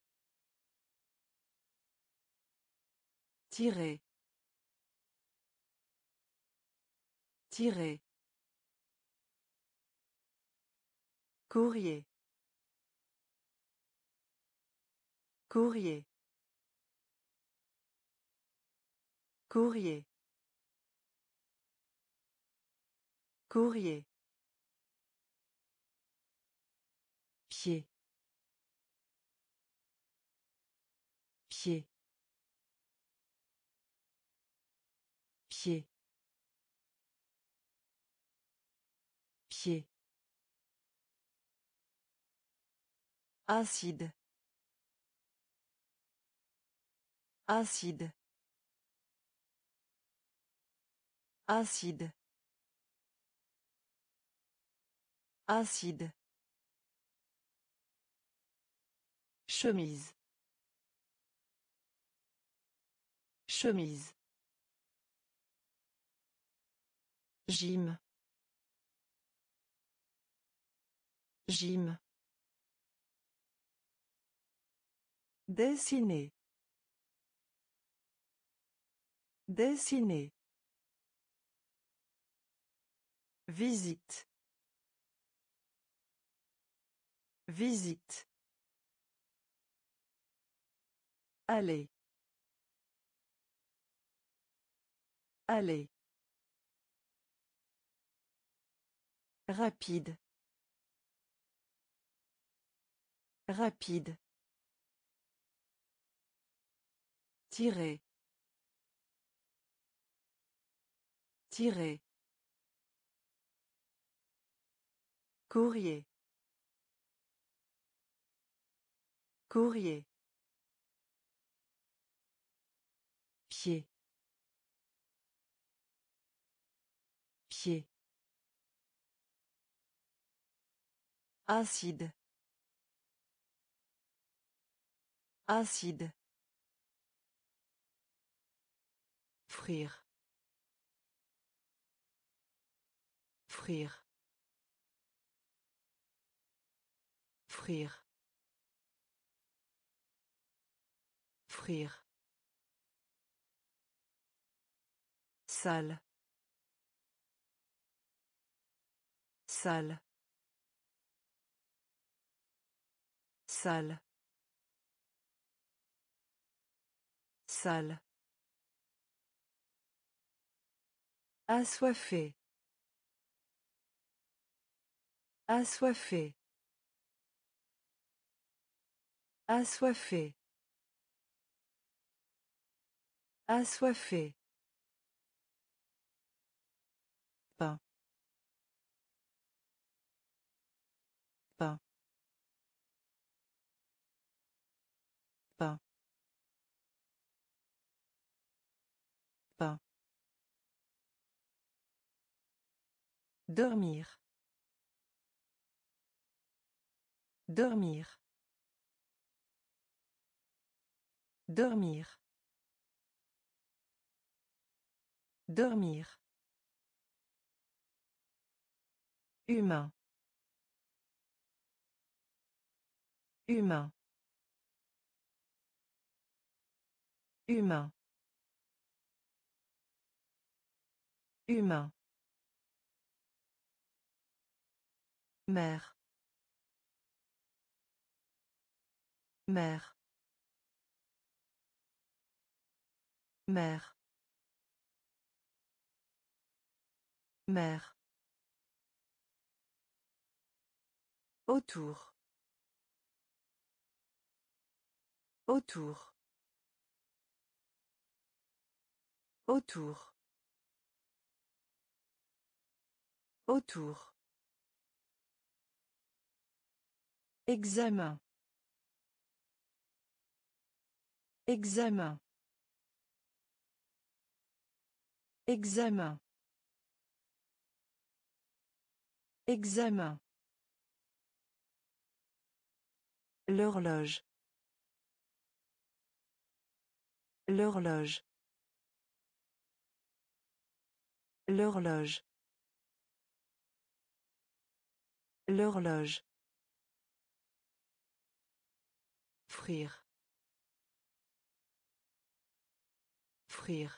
Tirer. Tirer. Courrier. Courrier. Courrier. Courrier. Pied. Pied. Pied. Pied. Acide. Acide. Acide. Acide. Chemise. Chemise. Gym. Gym. Dessiner. Dessiner. Visite. Visite. Allez. Allez. Rapide. Rapide. Tirer. Tirer. Courrier. Courrier. Pied. Pied. Acide. Acide. Frire. Frire. Frire. Frire. Salle. Salle. Salle. Salle. Assoiffé. Assoiffé. Assoiffé. Assoiffé. Pain. Pain. Pain. Pain. Dormir. Dormir. Dormir. Dormir. Humain. Humain. Humain. Humain. Mère. Mère. Mère. Mère. Autour. Autour. Autour. Autour. Examen. Examen. Examen. Examen. L'horloge. L'horloge. L'horloge. L'horloge. Frire. Frire.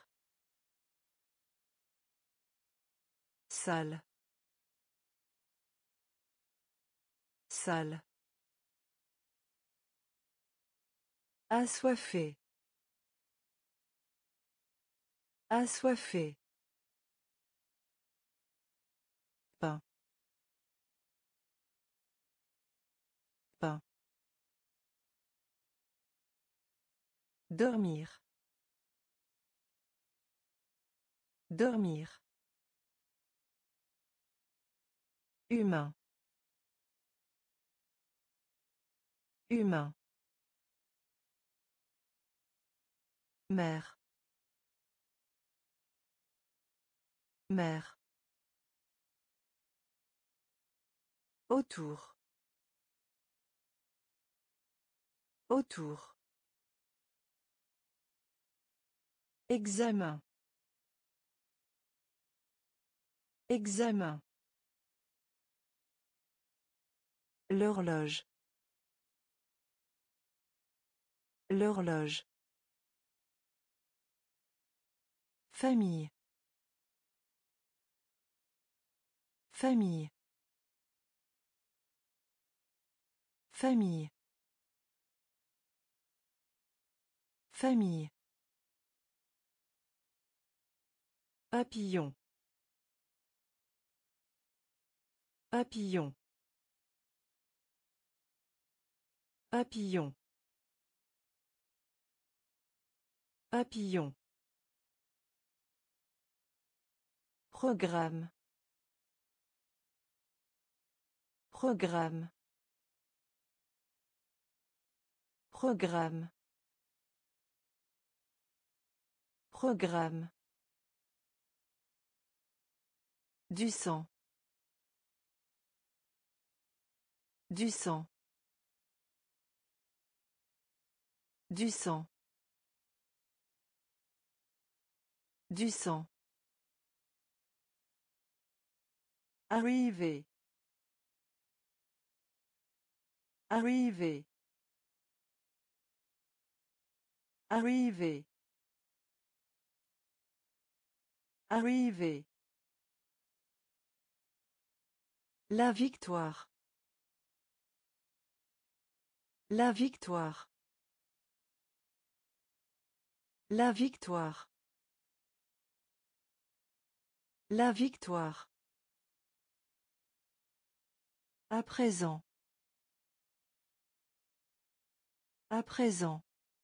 Salle. Salle. Assoiffé. Assoiffé. Pain. Pain. Dormir. Dormir. Humain. Humain. Mère. Mère. Autour. Autour. Examen. Examen. L'horloge. L'horloge. Famille. Famille. Famille. Famille. Papillon. Papillon. Papillon. Papillon. Programme. Programme. Programme. Programme. Du sang. Du sang. Du sang. Du sang. Arriver. Arriver. Arriver. Arriver. La victoire. La victoire. La victoire. La victoire. À présent. À présent.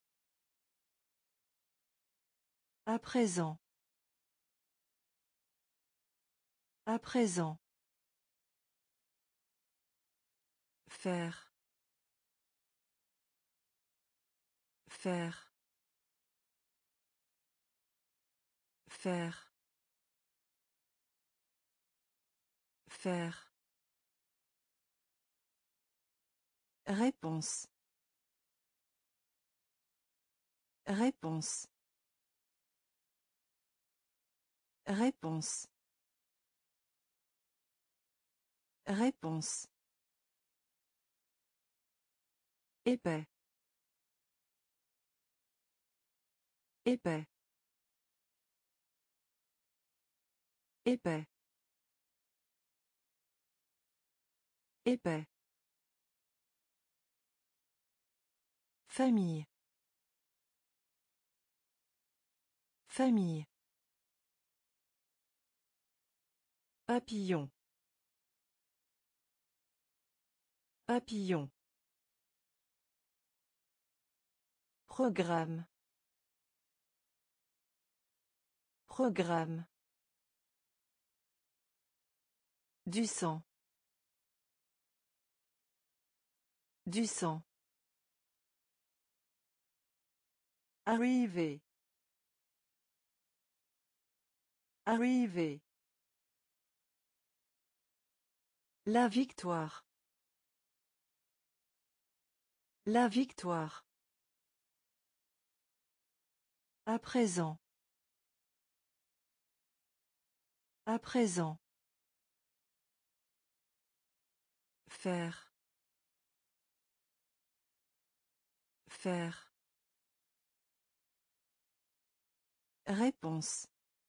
À présent. À présent. Faire. Faire. Faire. Faire. Réponse. Réponse. Réponse. Réponse. Épais. Épais. Épais. Épais. Famille. Famille. Papillon. Papillon. Programme. Programme. Du sang. Du sang. Arriver. Arriver. La victoire. La victoire. À présent. À présent. Faire. Faire. Réponse.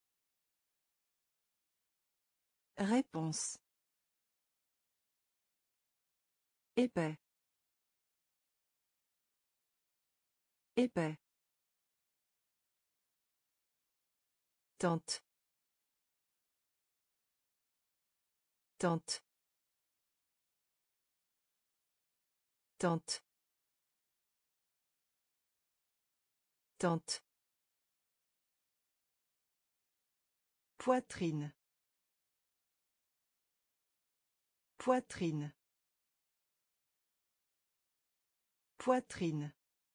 Réponse. Épais. Épais. Tente. Tente. Tente. Tente. Poitrine. Poitrine. Poitrine.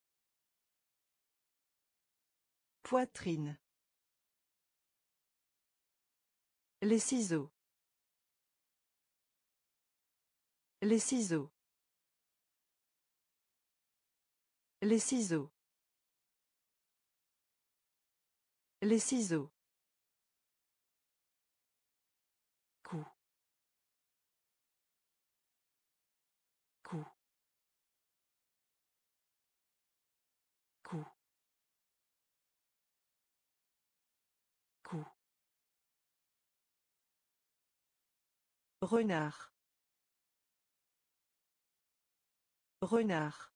Poitrine. Les ciseaux. Les ciseaux. Les ciseaux. Les ciseaux. Coup. Coup. Coup. Coup. Renard. Renard.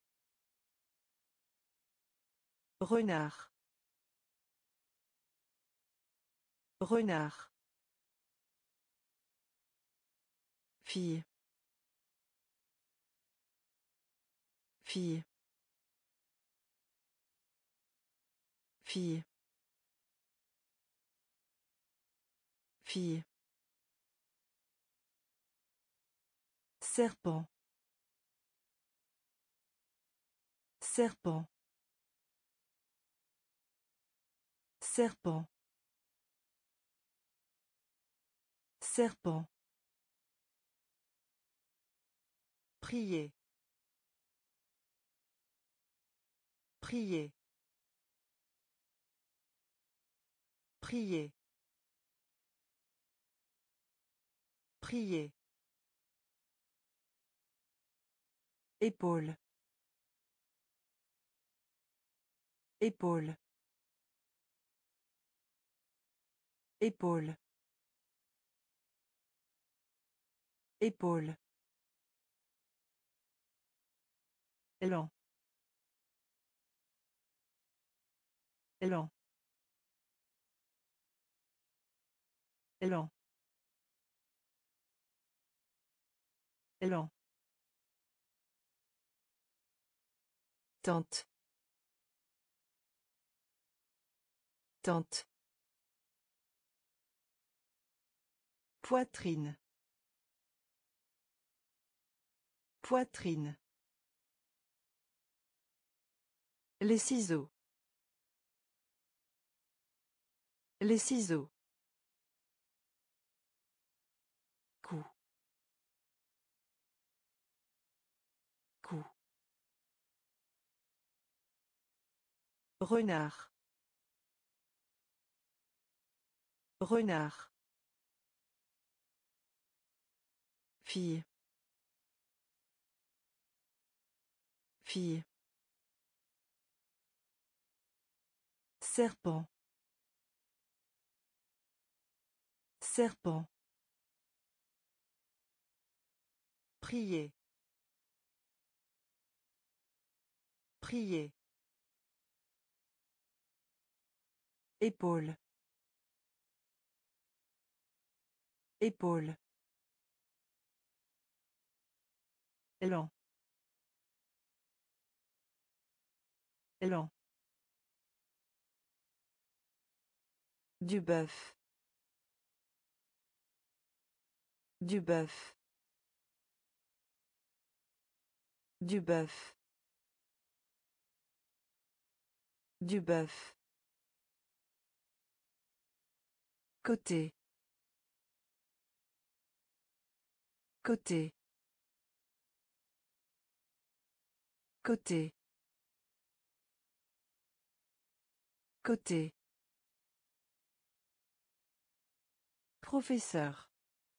Renard. Renard. Fille. Fille. Fille. Fille. Serpent. Serpent. Serpent. Serpent. Prier. Prier. Prier. Prier. Épaule. Épaule. Épaule. Épaule. Élan. Élan. Élan. Élan. Tente. Tente. Poitrine. Poitrine. Les ciseaux. Les ciseaux. Cou. Cou. Renard. Renard. Fille. Fille. Serpent. Serpent. Prier. Prier. Épaule. Épaule. Élan. Élan. Du bœuf. Du bœuf. Du bœuf. Du bœuf. Côté. Côté. Côté. Côté. Professeur.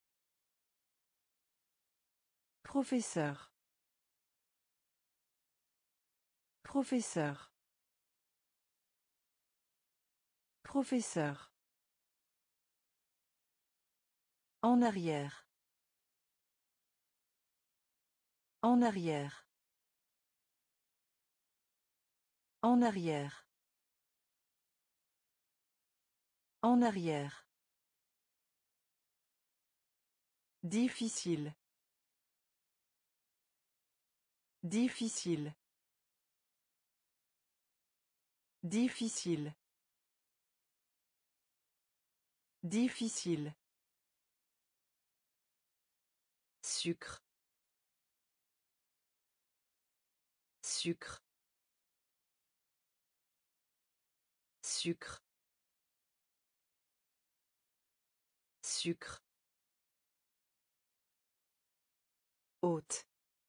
Professeur. Professeur. Professeur. En arrière. En arrière. En arrière. En arrière. Difficile. Difficile. Difficile. Difficile. Sucre. Sucre. Sucre. Sucre. Haute.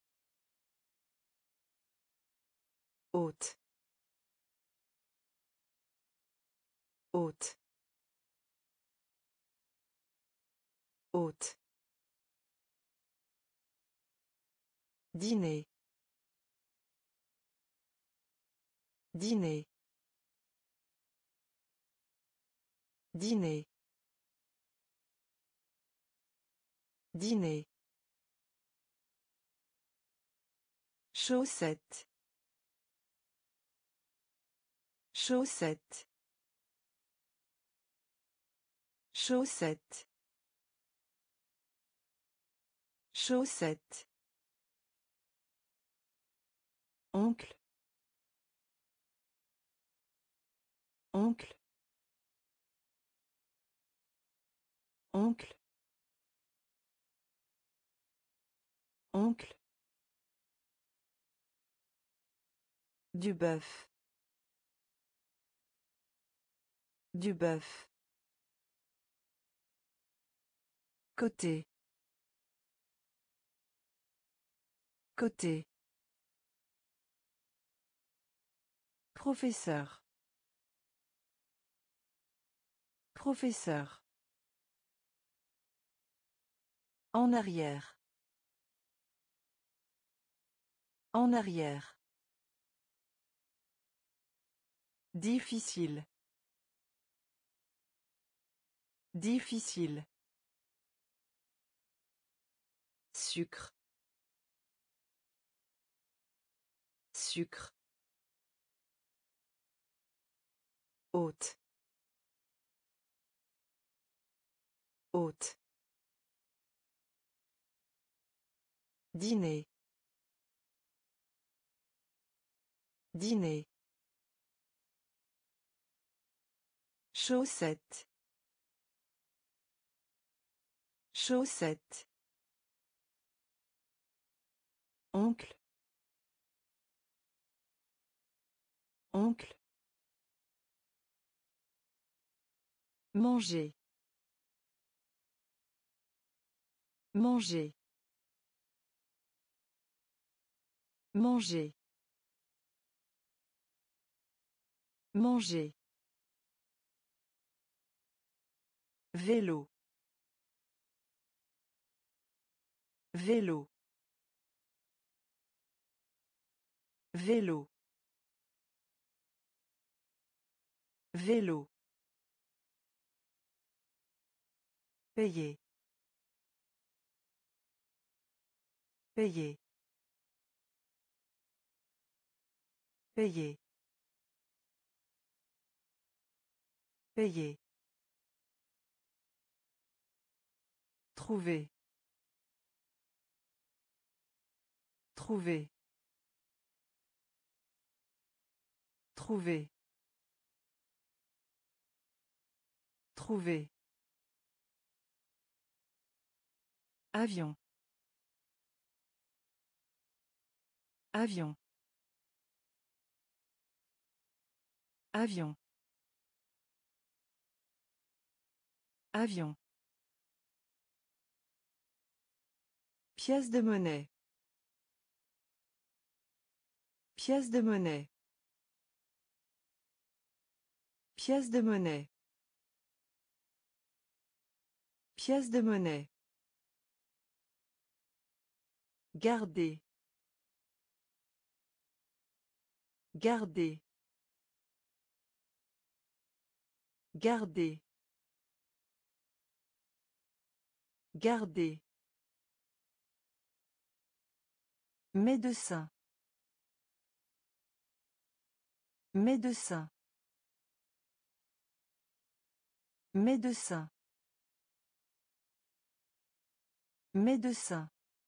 Haute. Haute. Haute. Dîner. Dîner. Dîner. Dîner. Chaussette. Chaussette. Chaussette. Chaussette. Oncle. Oncle. Oncle. Oncle. Du bœuf. Du bœuf. Côté. Côté. Professeur. Professeur. En arrière. En arrière. Difficile. Difficile. Sucre. Sucre. Haute. Haute. Dîner. Dîner. Chaussette. Chaussette. Oncle. Oncle. Manger. Manger. Manger. Manger. Vélo. Vélo. Vélo. Vélo. Payer. Payer. Payer. Payer. Trouver. Trouver. Trouver. Trouver. Avion. Avion. Avion. Avion. Pièce de monnaie. Pièce de monnaie. Pièce de monnaie. Pièce de monnaie. Garder. Garder. Garder. Garder. Médecin. Médecin. Médecin. Médecin.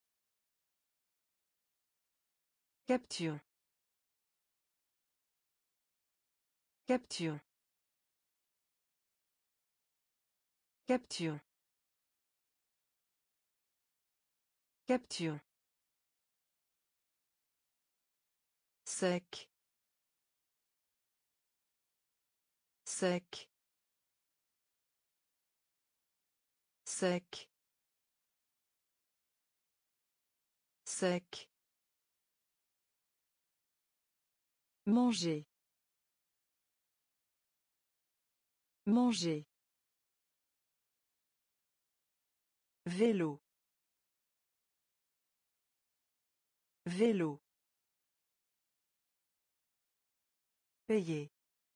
Capture. Capture. Capture. Capture. Sec. Sec. Sec. Sec. Manger. Manger. Vélo. Vélo. Payer.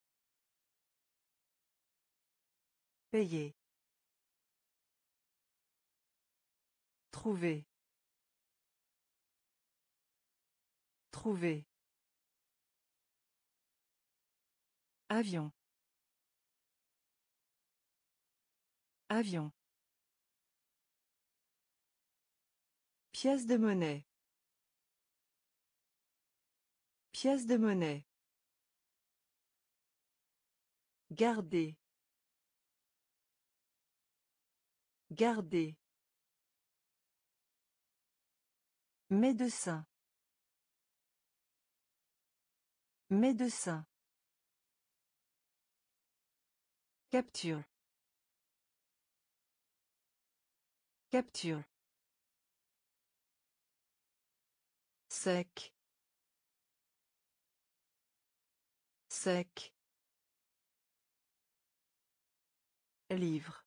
Payer. Trouver. Trouver. Avion. Avion. Pièce de monnaie. Pièce de monnaie. Garder. Garder. Médecin. Médecin. Capture. Capture. Sec. Sec. Livre.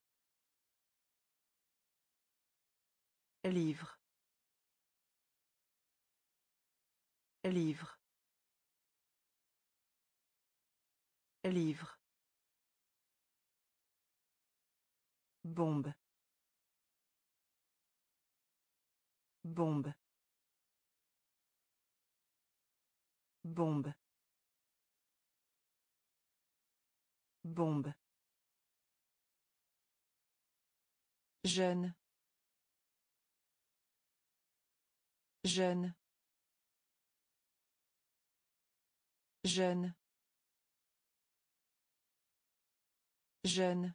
Livre. Livre. Livre. Bombe. Bombe. Bombe. Bombe. Jeune. Jeune. Jeune. Jeune.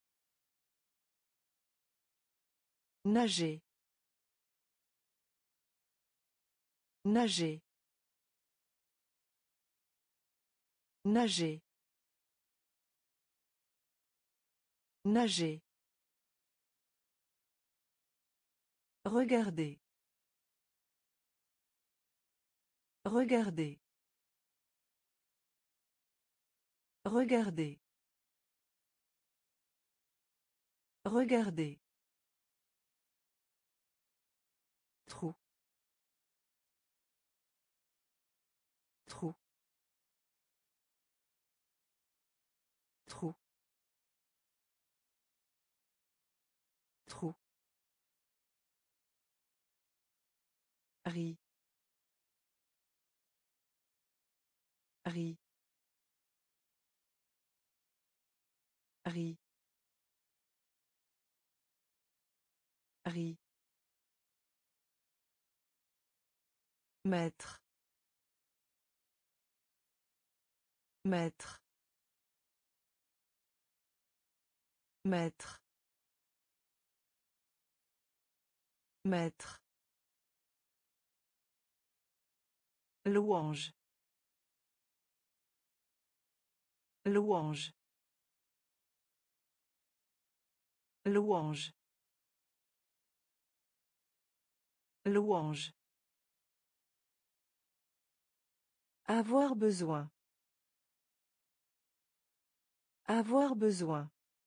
Nager. Nager. Nager. Nager. Regardez. Regardez. Regardez. Regardez. Trou. Trou. Trou. Trou. Riz. Riz. Riz. Riz. Maître. Maître. Maître. Maître. Louange. Louange. Louange. Louange. Avoir besoin. Avoir besoin.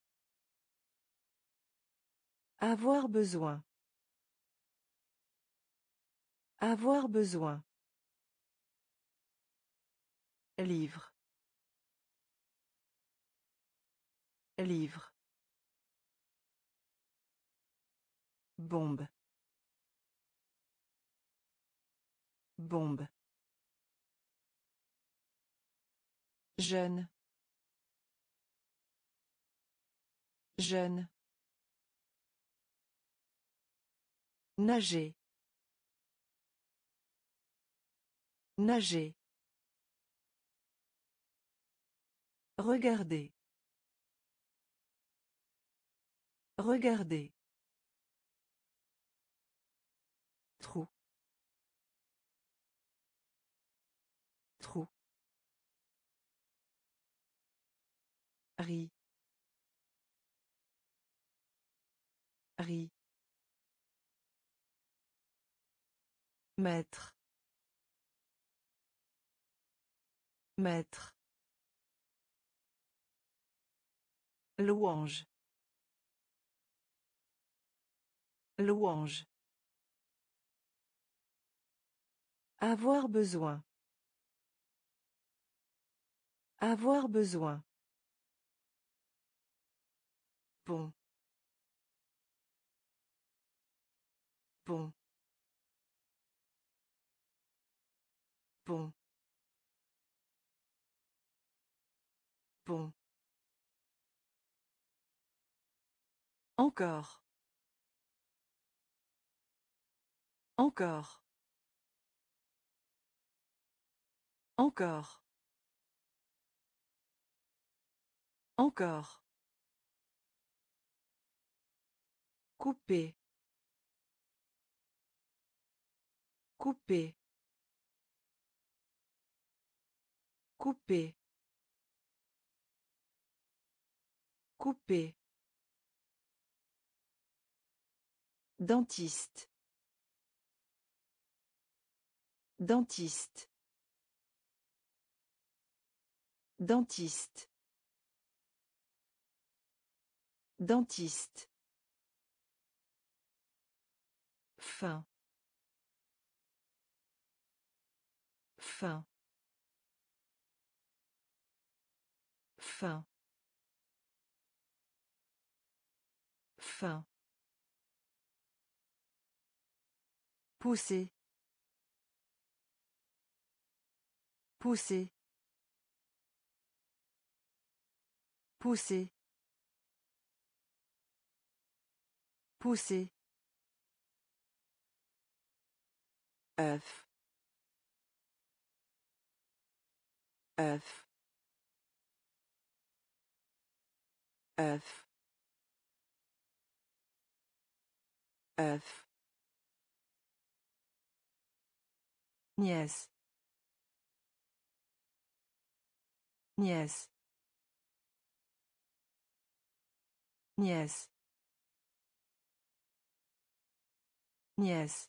Avoir besoin. Avoir besoin. Livre. Livre. Bombe. Bombe. Jeune. Jeune. Nager. Nager. Regardez. Regardez. Trou. Trou. Riz. Riz. Maître. Maître. Louange. Louange. Avoir besoin. Avoir besoin. Pont. Pont. Pont. Pont. Encore. Encore. Encore. Encore. Couper. Couper. Couper. Couper. Dentiste. Dentiste. Dentiste. Dentiste. Fin. Fin. Fin. Fin. Pousser. Pousser. Pousser. Pousser. œuf, œuf, œuf, œuf. Nièce. Nièce. Nièce. Nièce.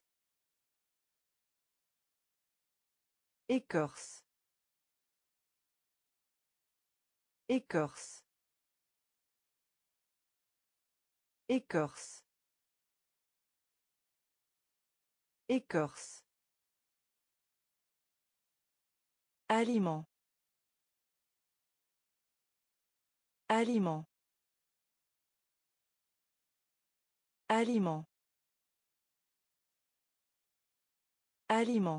Écorce. Écorce. Écorce. Écorce. Aliment. Aliment. Aliment. Aliment.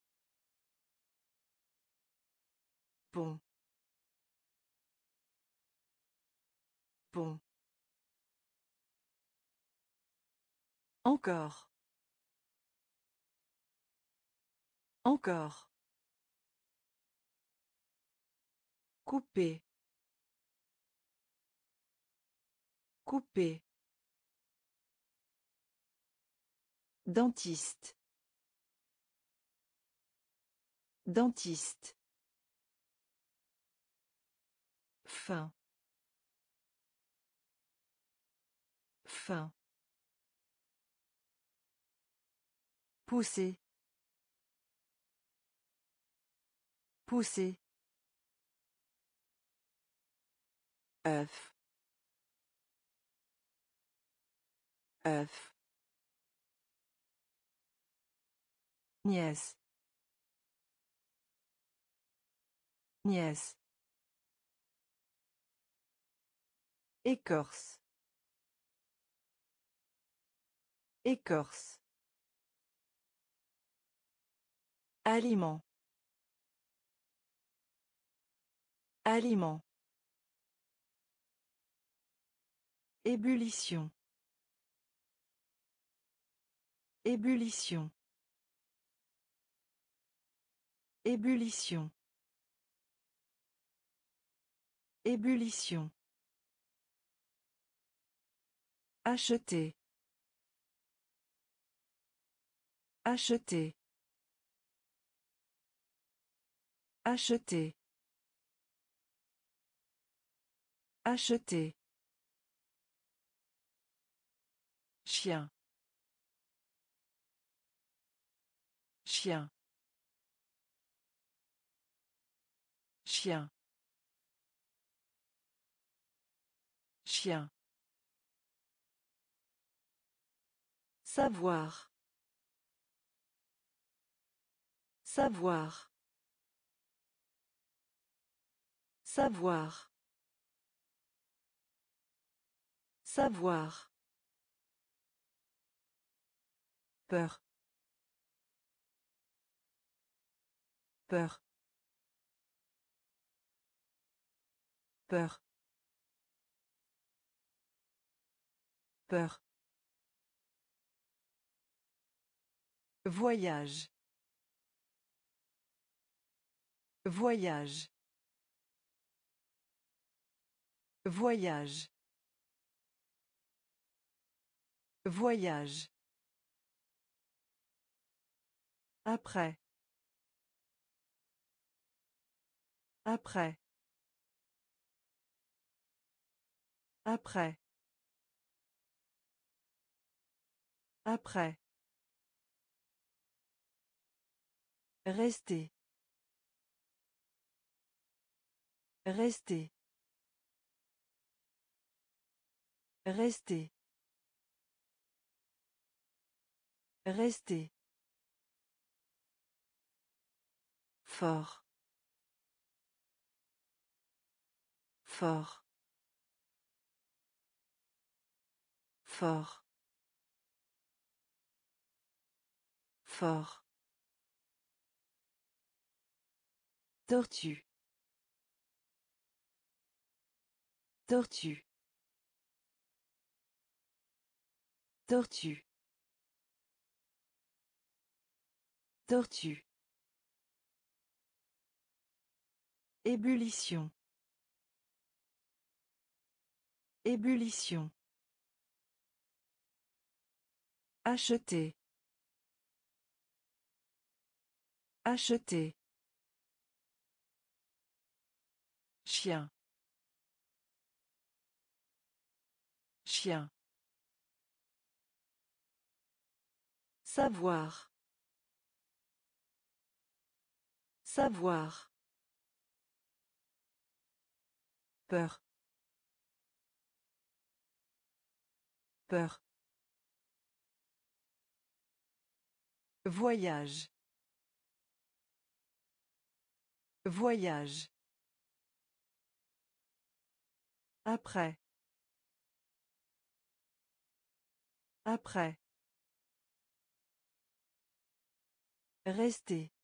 Pont. Pont. Encore. Encore. Couper. Couper. Dentiste. Dentiste. Fin. Fin. Pousser. Pousser. œuf, œuf. Nièce. Nièce. Écorce. Écorce. Aliment. Aliment. Ébullition. Ébullition. Ébullition. Ébullition. Acheter. Acheter. Acheter. Acheter. Chien. Chien. Chien. Chien. Savoir. Savoir. Savoir. Savoir. Peur. Peur. Peur. Peur. Voyage. Voyage. Voyage. Voyage. Après. Après. Après. Après. Rester. Rester. Rester. Rester. Fort. Fort. Fort. Fort. Tortue. Tortue. Tortue. Tortue. Ébullition. Ébullition. Acheter. Acheter. Chien. Chien. Savoir. Savoir. Peur. Peur. Voyage. Voyage. Après. Après. Rester.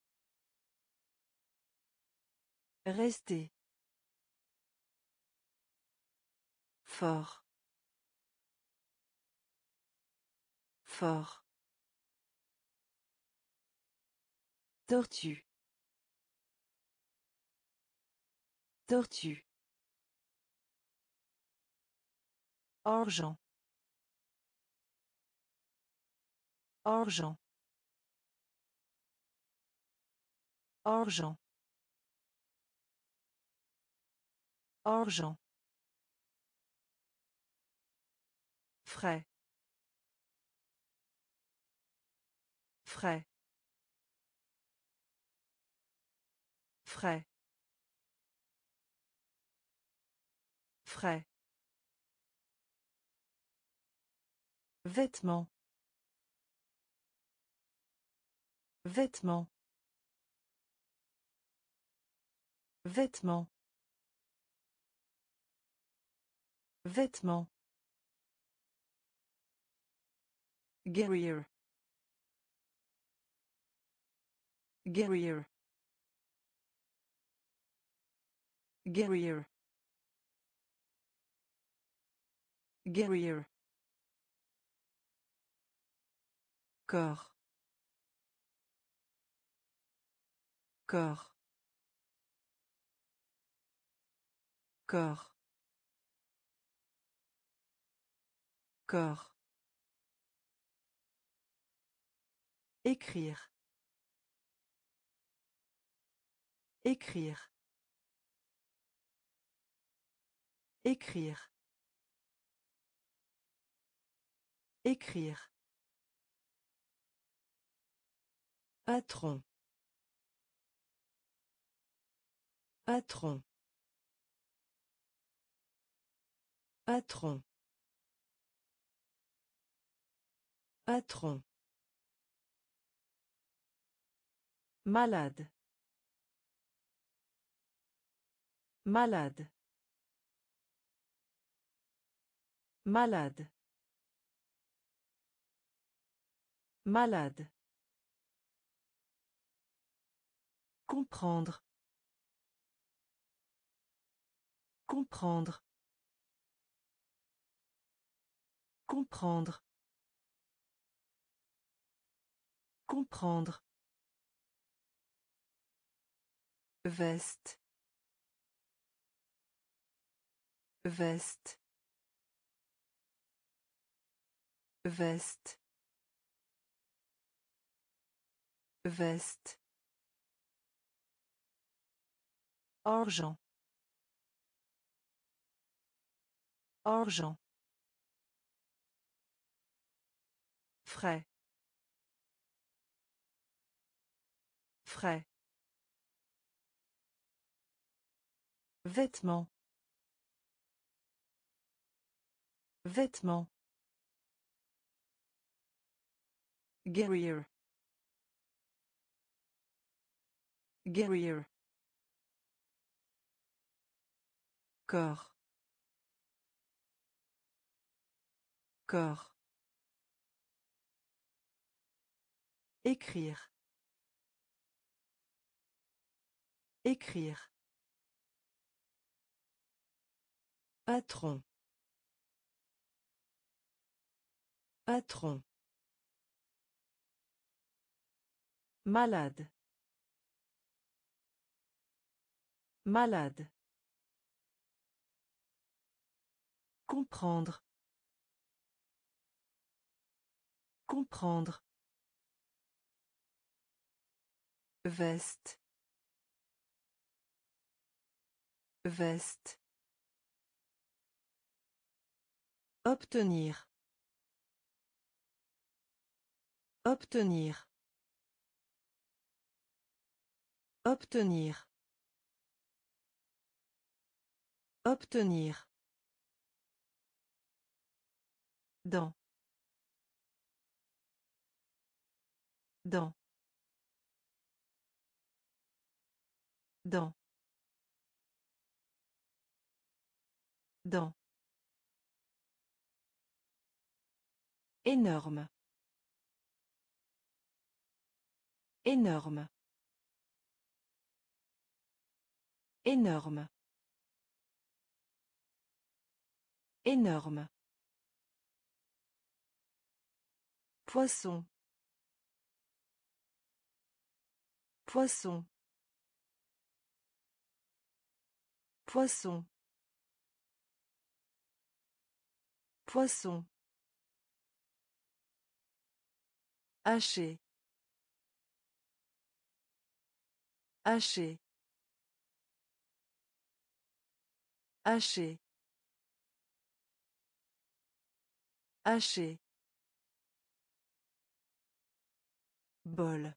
Rester. Fort. Fort. Tortue. Tortue. Argent. Argent. Argent. Argent. Frais. Frais. Frais. Frais. Vêtements. Vêtements. Vêtements. Vêtements. Guerrier. Guerrier. Guerrier. Guerrier. Corps. Corps. Corps. Corps. Écrire. Écrire. Écrire. Écrire. Patron. Patron. Patron. Patron. Malade. Malade. Malade. Malade. Comprendre. Comprendre. Comprendre. Comprendre. Veste. Veste. Veste. Veste. Argent. Argent. Frais. Frais. Vêtements. Vêtements. Guerrier. Guerrier. Corps. Corps. Écrire. Écrire. Patron. Patron. Malade. Malade. Comprendre. Comprendre. Veste. Veste. Obtenir. Obtenir. Obtenir. Obtenir. Dans. Dans. Dans. Dans. Énorme. Énorme. Énorme. Énorme. Poisson. Poisson. Poisson. Poisson. Haché. Haché. Haché. Haché. Bol.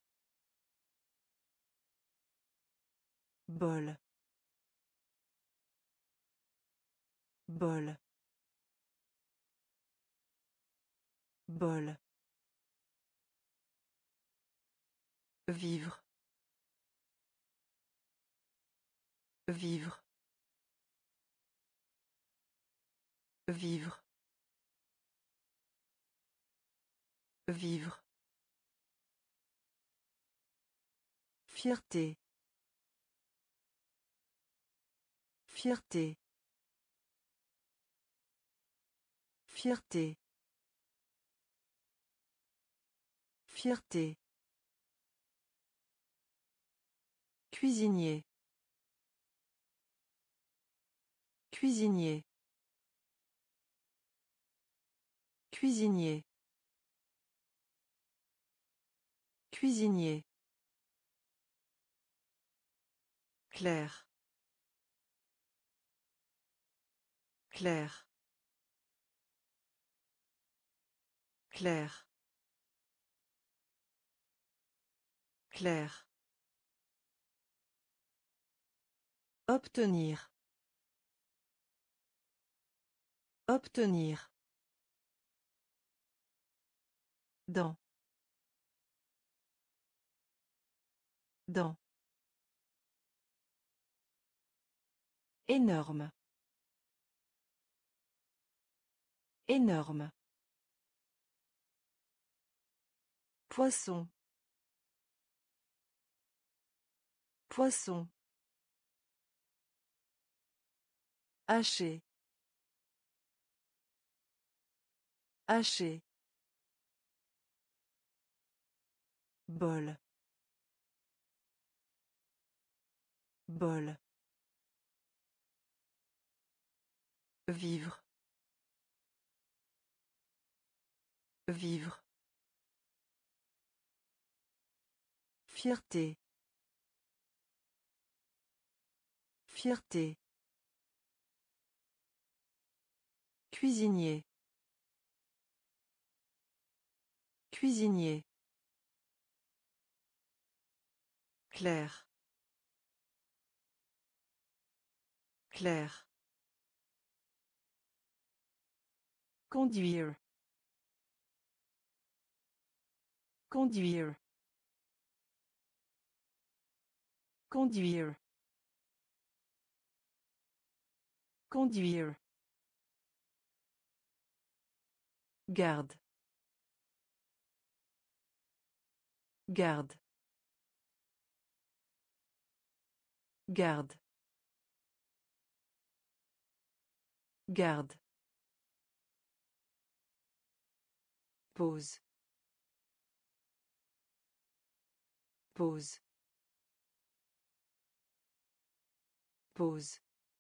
Bol. Bol. Bol. Vivre. Vivre. Vivre. Vivre. Fierté. Fierté. Fierté. Fierté. Cuisinier. Cuisinier. Cuisinier. Cuisinier. Clair. Clair. Clair. Clair. Obtenir. Obtenir. Dans. Dans. Énorme. Énorme. Poisson. Poisson. Haché. Haché. Bol. Bol. Vivre. Vivre. Fierté. Fierté. Cuisinier. Cuisinier. Clair. Clair. Conduire. Conduire. Conduire. Conduire. Garde. Garde. Garde. Garde. Pause. Pause. Pause.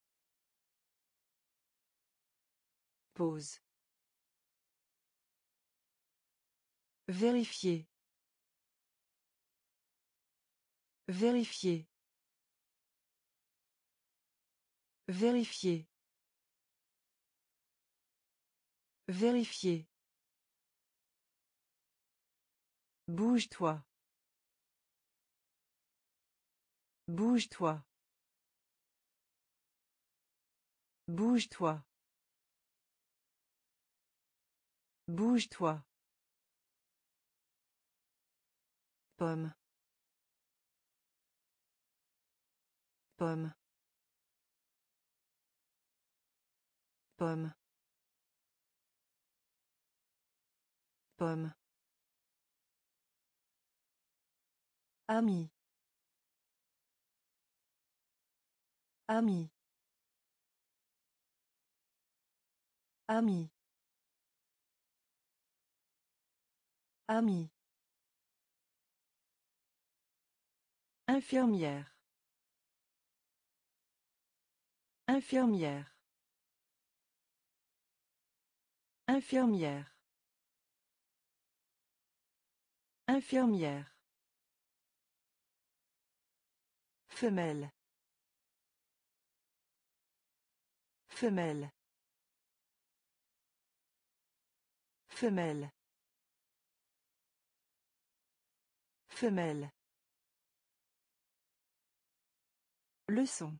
Pause. Vérifier. Vérifier. Vérifier. Vérifier. Bouge-toi. Bouge-toi. Bouge-toi. Bouge-toi. Pomme. Pomme. Pomme. Pomme. Ami. Ami. Ami. Ami. Infirmière. Infirmière. Infirmière. Infirmière. Femelle. Femelle. Femelle. Femelle. Leçon.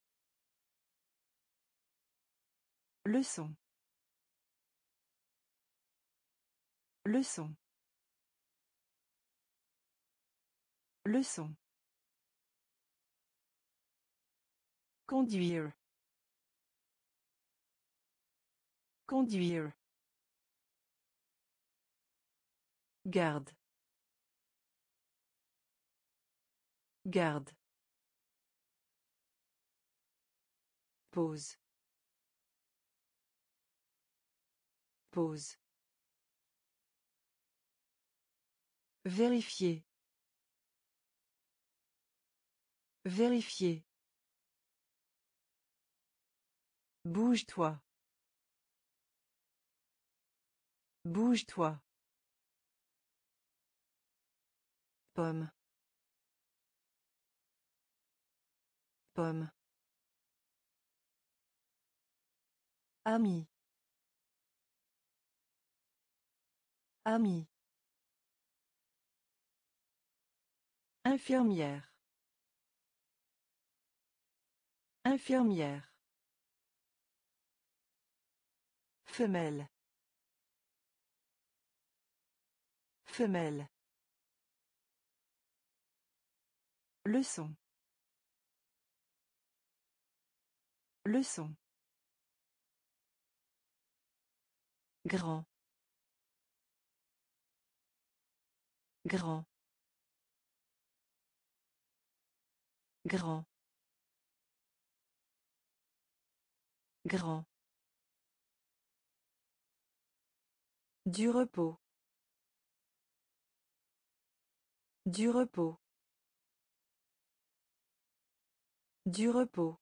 Leçon. Leçon. Leçon. Conduire. Conduire. Garde. Garde. Pause. Pause. Vérifier. Vérifier. Bouge-toi. Bouge-toi. Pomme. Pomme. Ami. Ami. Infirmière. Infirmière. Femelle. Femelle. Leçon. Leçon. Grand. Grand. Grand. Grand. Du repos. Du repos. Du repos.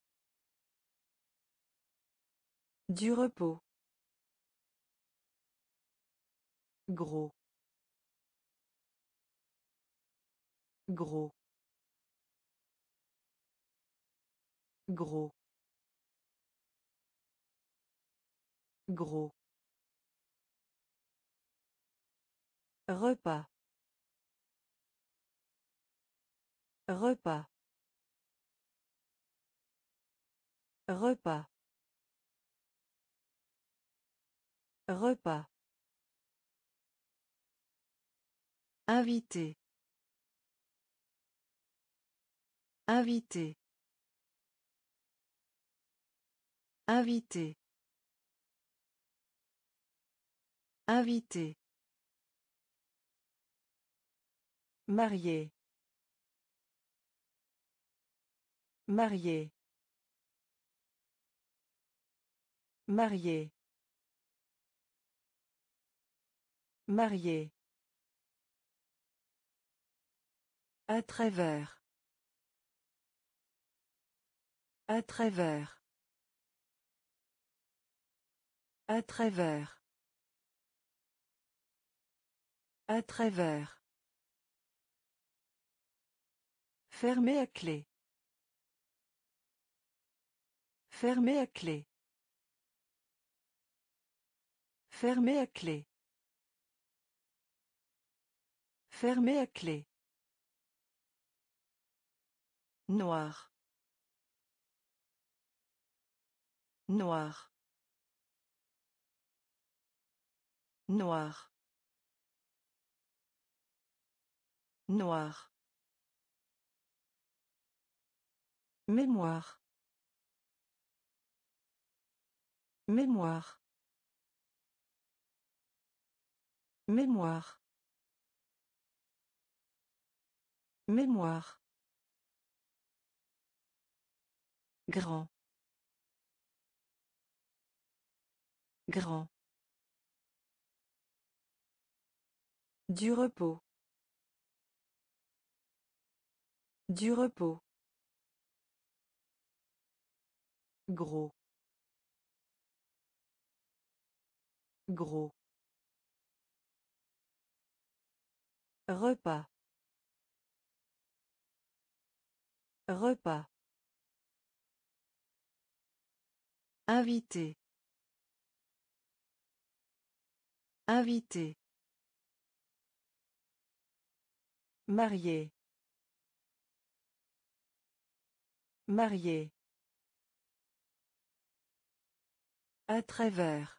Du repos. Gros. Gros. Gros. Gros. Repas. Repas. Repas. Repas. Invité. Invité. Invité. Invité. Marié. Marié. Marié. Marié. À travers. À travers. À travers. À travers. Fermé à clé. Fermé à clé. Fermé à clé. Fermé à clé. Noir. Noir. Noir. Noir. Mémoire. Mémoire. Mémoire. Mémoire. Grand. Grand. Du repos. Du repos. Gros. Gros. Repas. Repas. Invité. Invité. Marié. Marié. À travers.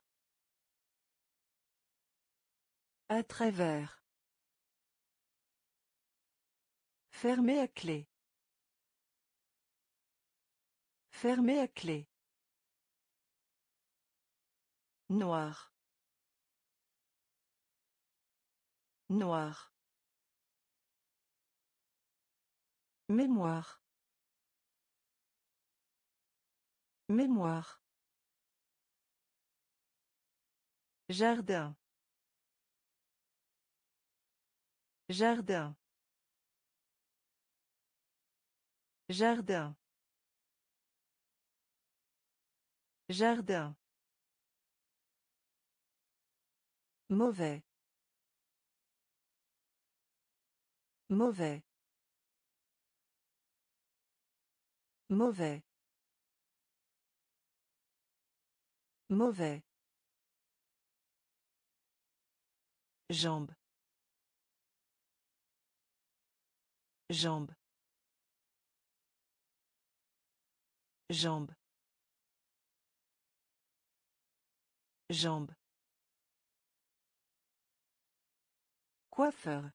À travers. Fermé à clé. Fermé à clé. Noir. Noir. Mémoire. Mémoire. Jardin. Jardin. Jardin. Jardin. Mauvais. Mauvais. Mauvais. Mauvais. Jambe. Jambe. Jambe. Jambe. Coiffeur.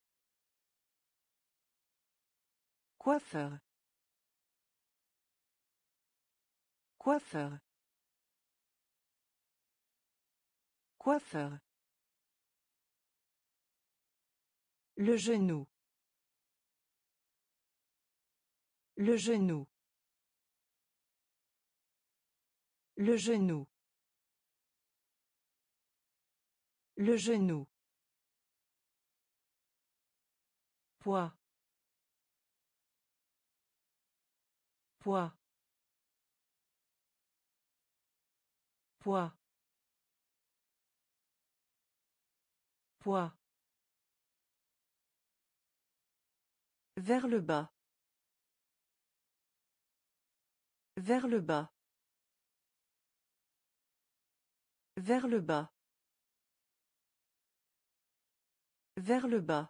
Coiffeur. Coiffeur. Coiffeur. Le genou. Le genou. Le genou. Le genou. Poids. Poids. Poids. Poids. Vers le bas. Vers le bas. Vers le bas. Vers le bas.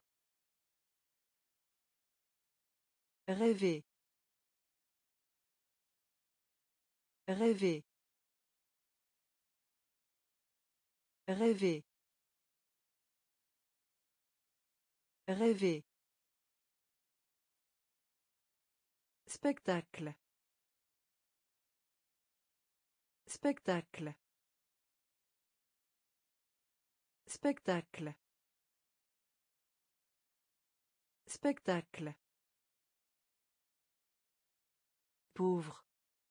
Rêver. Rêver. Rêver. Rêver. Spectacle. Spectacle. Spectacle. Spectacle. Pauvre.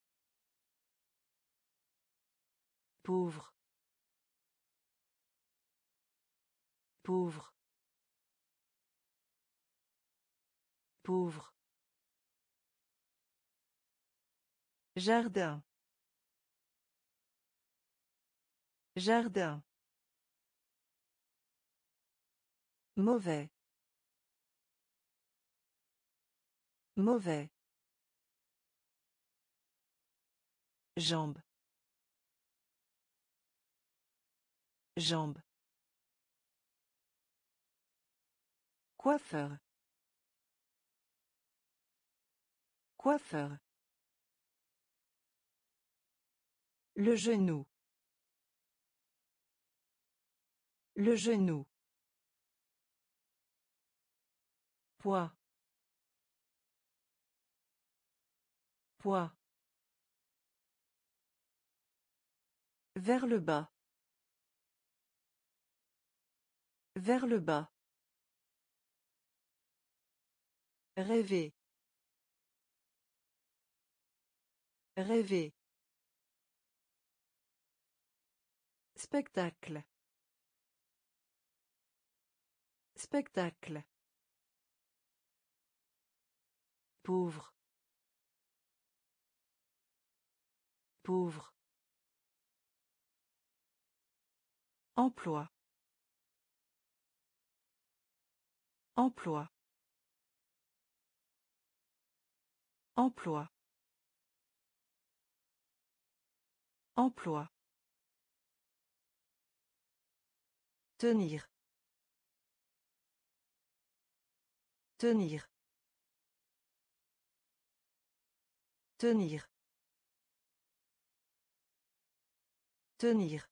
Pauvre. Pauvre. Pauvre. Jardin. Jardin. Mauvais. Mauvais. Jambe. Jambe. Coiffeur. Coiffeur. Le genou. Le genou. Poids. Poids. Vers le bas. Vers le bas. Rêver. Rêver. Spectacle. Spectacle. Pauvre. Pauvre. Emploi. Emploi. Emploi. Emploi. Tenir. Tenir. Tenir. Tenir.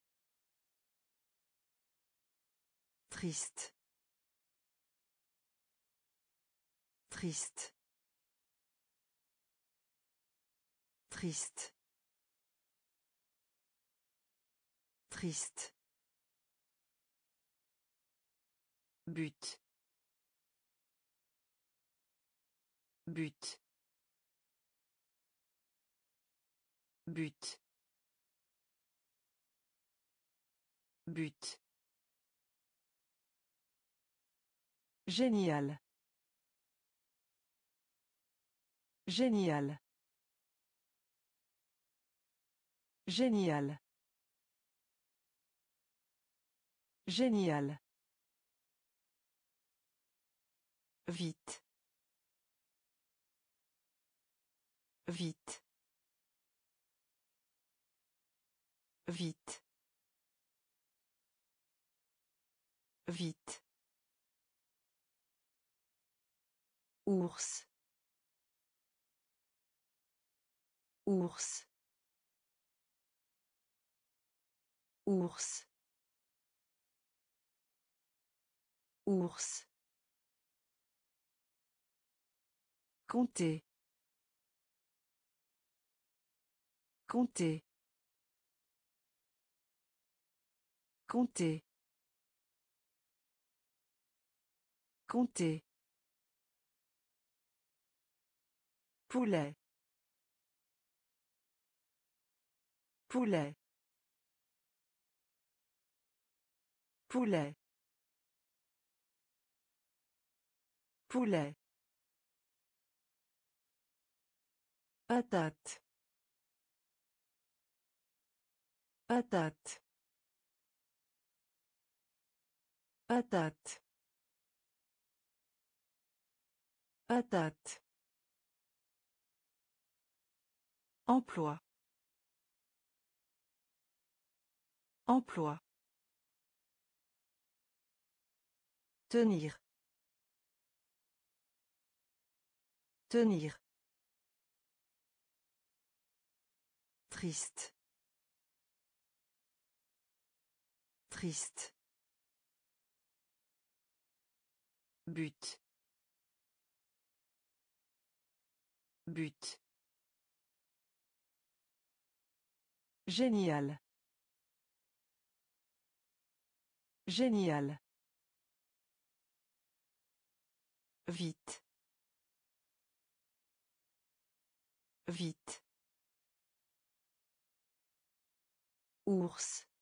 Triste. Triste. Triste. Triste. But. But. But. But. Génial. Génial. Génial. Génial. Vite. Vite. Vite. Vite. Ours. Ours. Ours. Ours. Compter. Compter. Compter. Compter. Poulet. Poulet. Poulet. Poulet. Patate. Patate. Patate. Patate. Emploi. Emploi. Tenir. Tenir. Triste. Triste. But. But. Génial. Génial. Vite. Vite. Ours.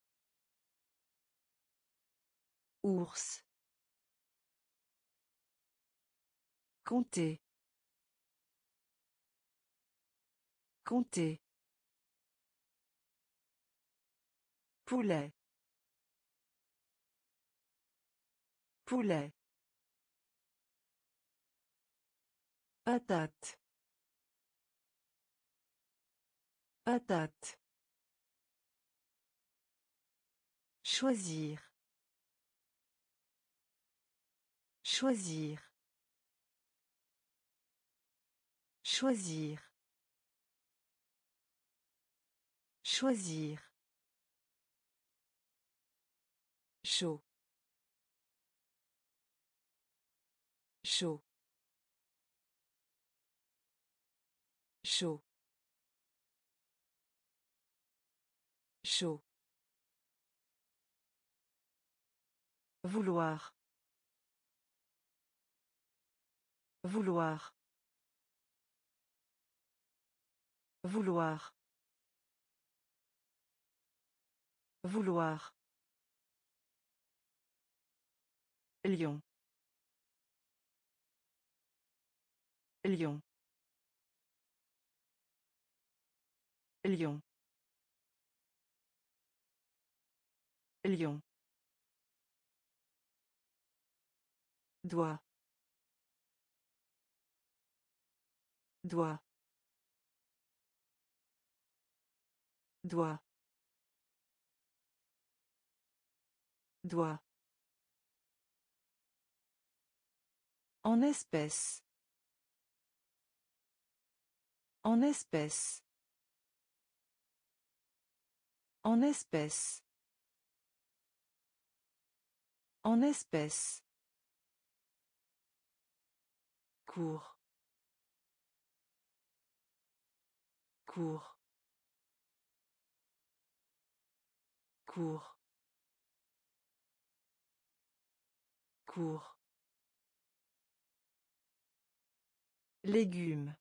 Ours. Compter. Compter. Poulet. Poulet. Patate. Patate. Choisir. Choisir. Choisir. Choisir. Chaud. Chaud. Chaud. Chaud. Vouloir. Vouloir. Vouloir. Vouloir. Lion. Lion. Lion. Lion. Doigt. Doigt. Doigt. Doigt. En espèce. En espèce. En espèce. En espèce. Cours. Cours. Cours. Cours. Légumes.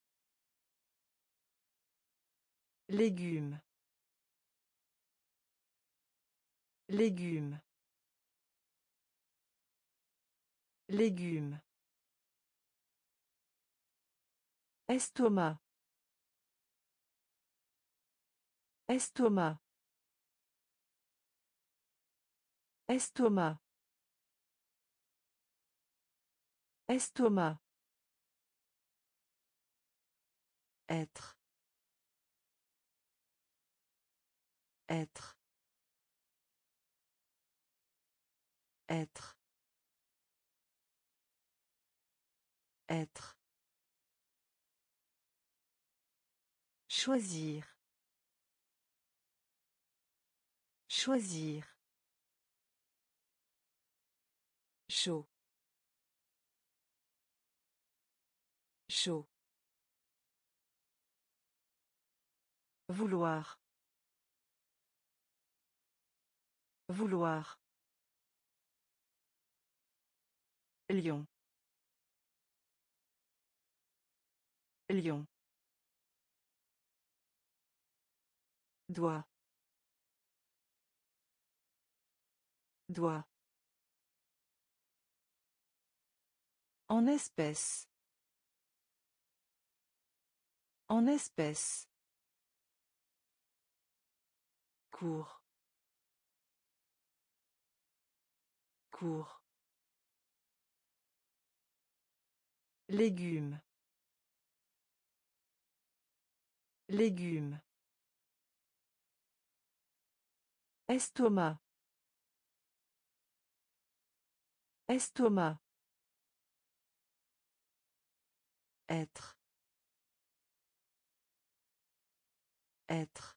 Légumes. Légumes. Légumes. Estomac. Estomac. Estomac. Estomac. Être. Être. Être. Être. Choisir. Choisir. Chaud. Chaud. Vouloir. Vouloir. Lion. Lion. Doigt. Doigt. En espèce. En espèce. Cours. Cours. Légumes. Légumes. Estomac. Estomac. Être. Être.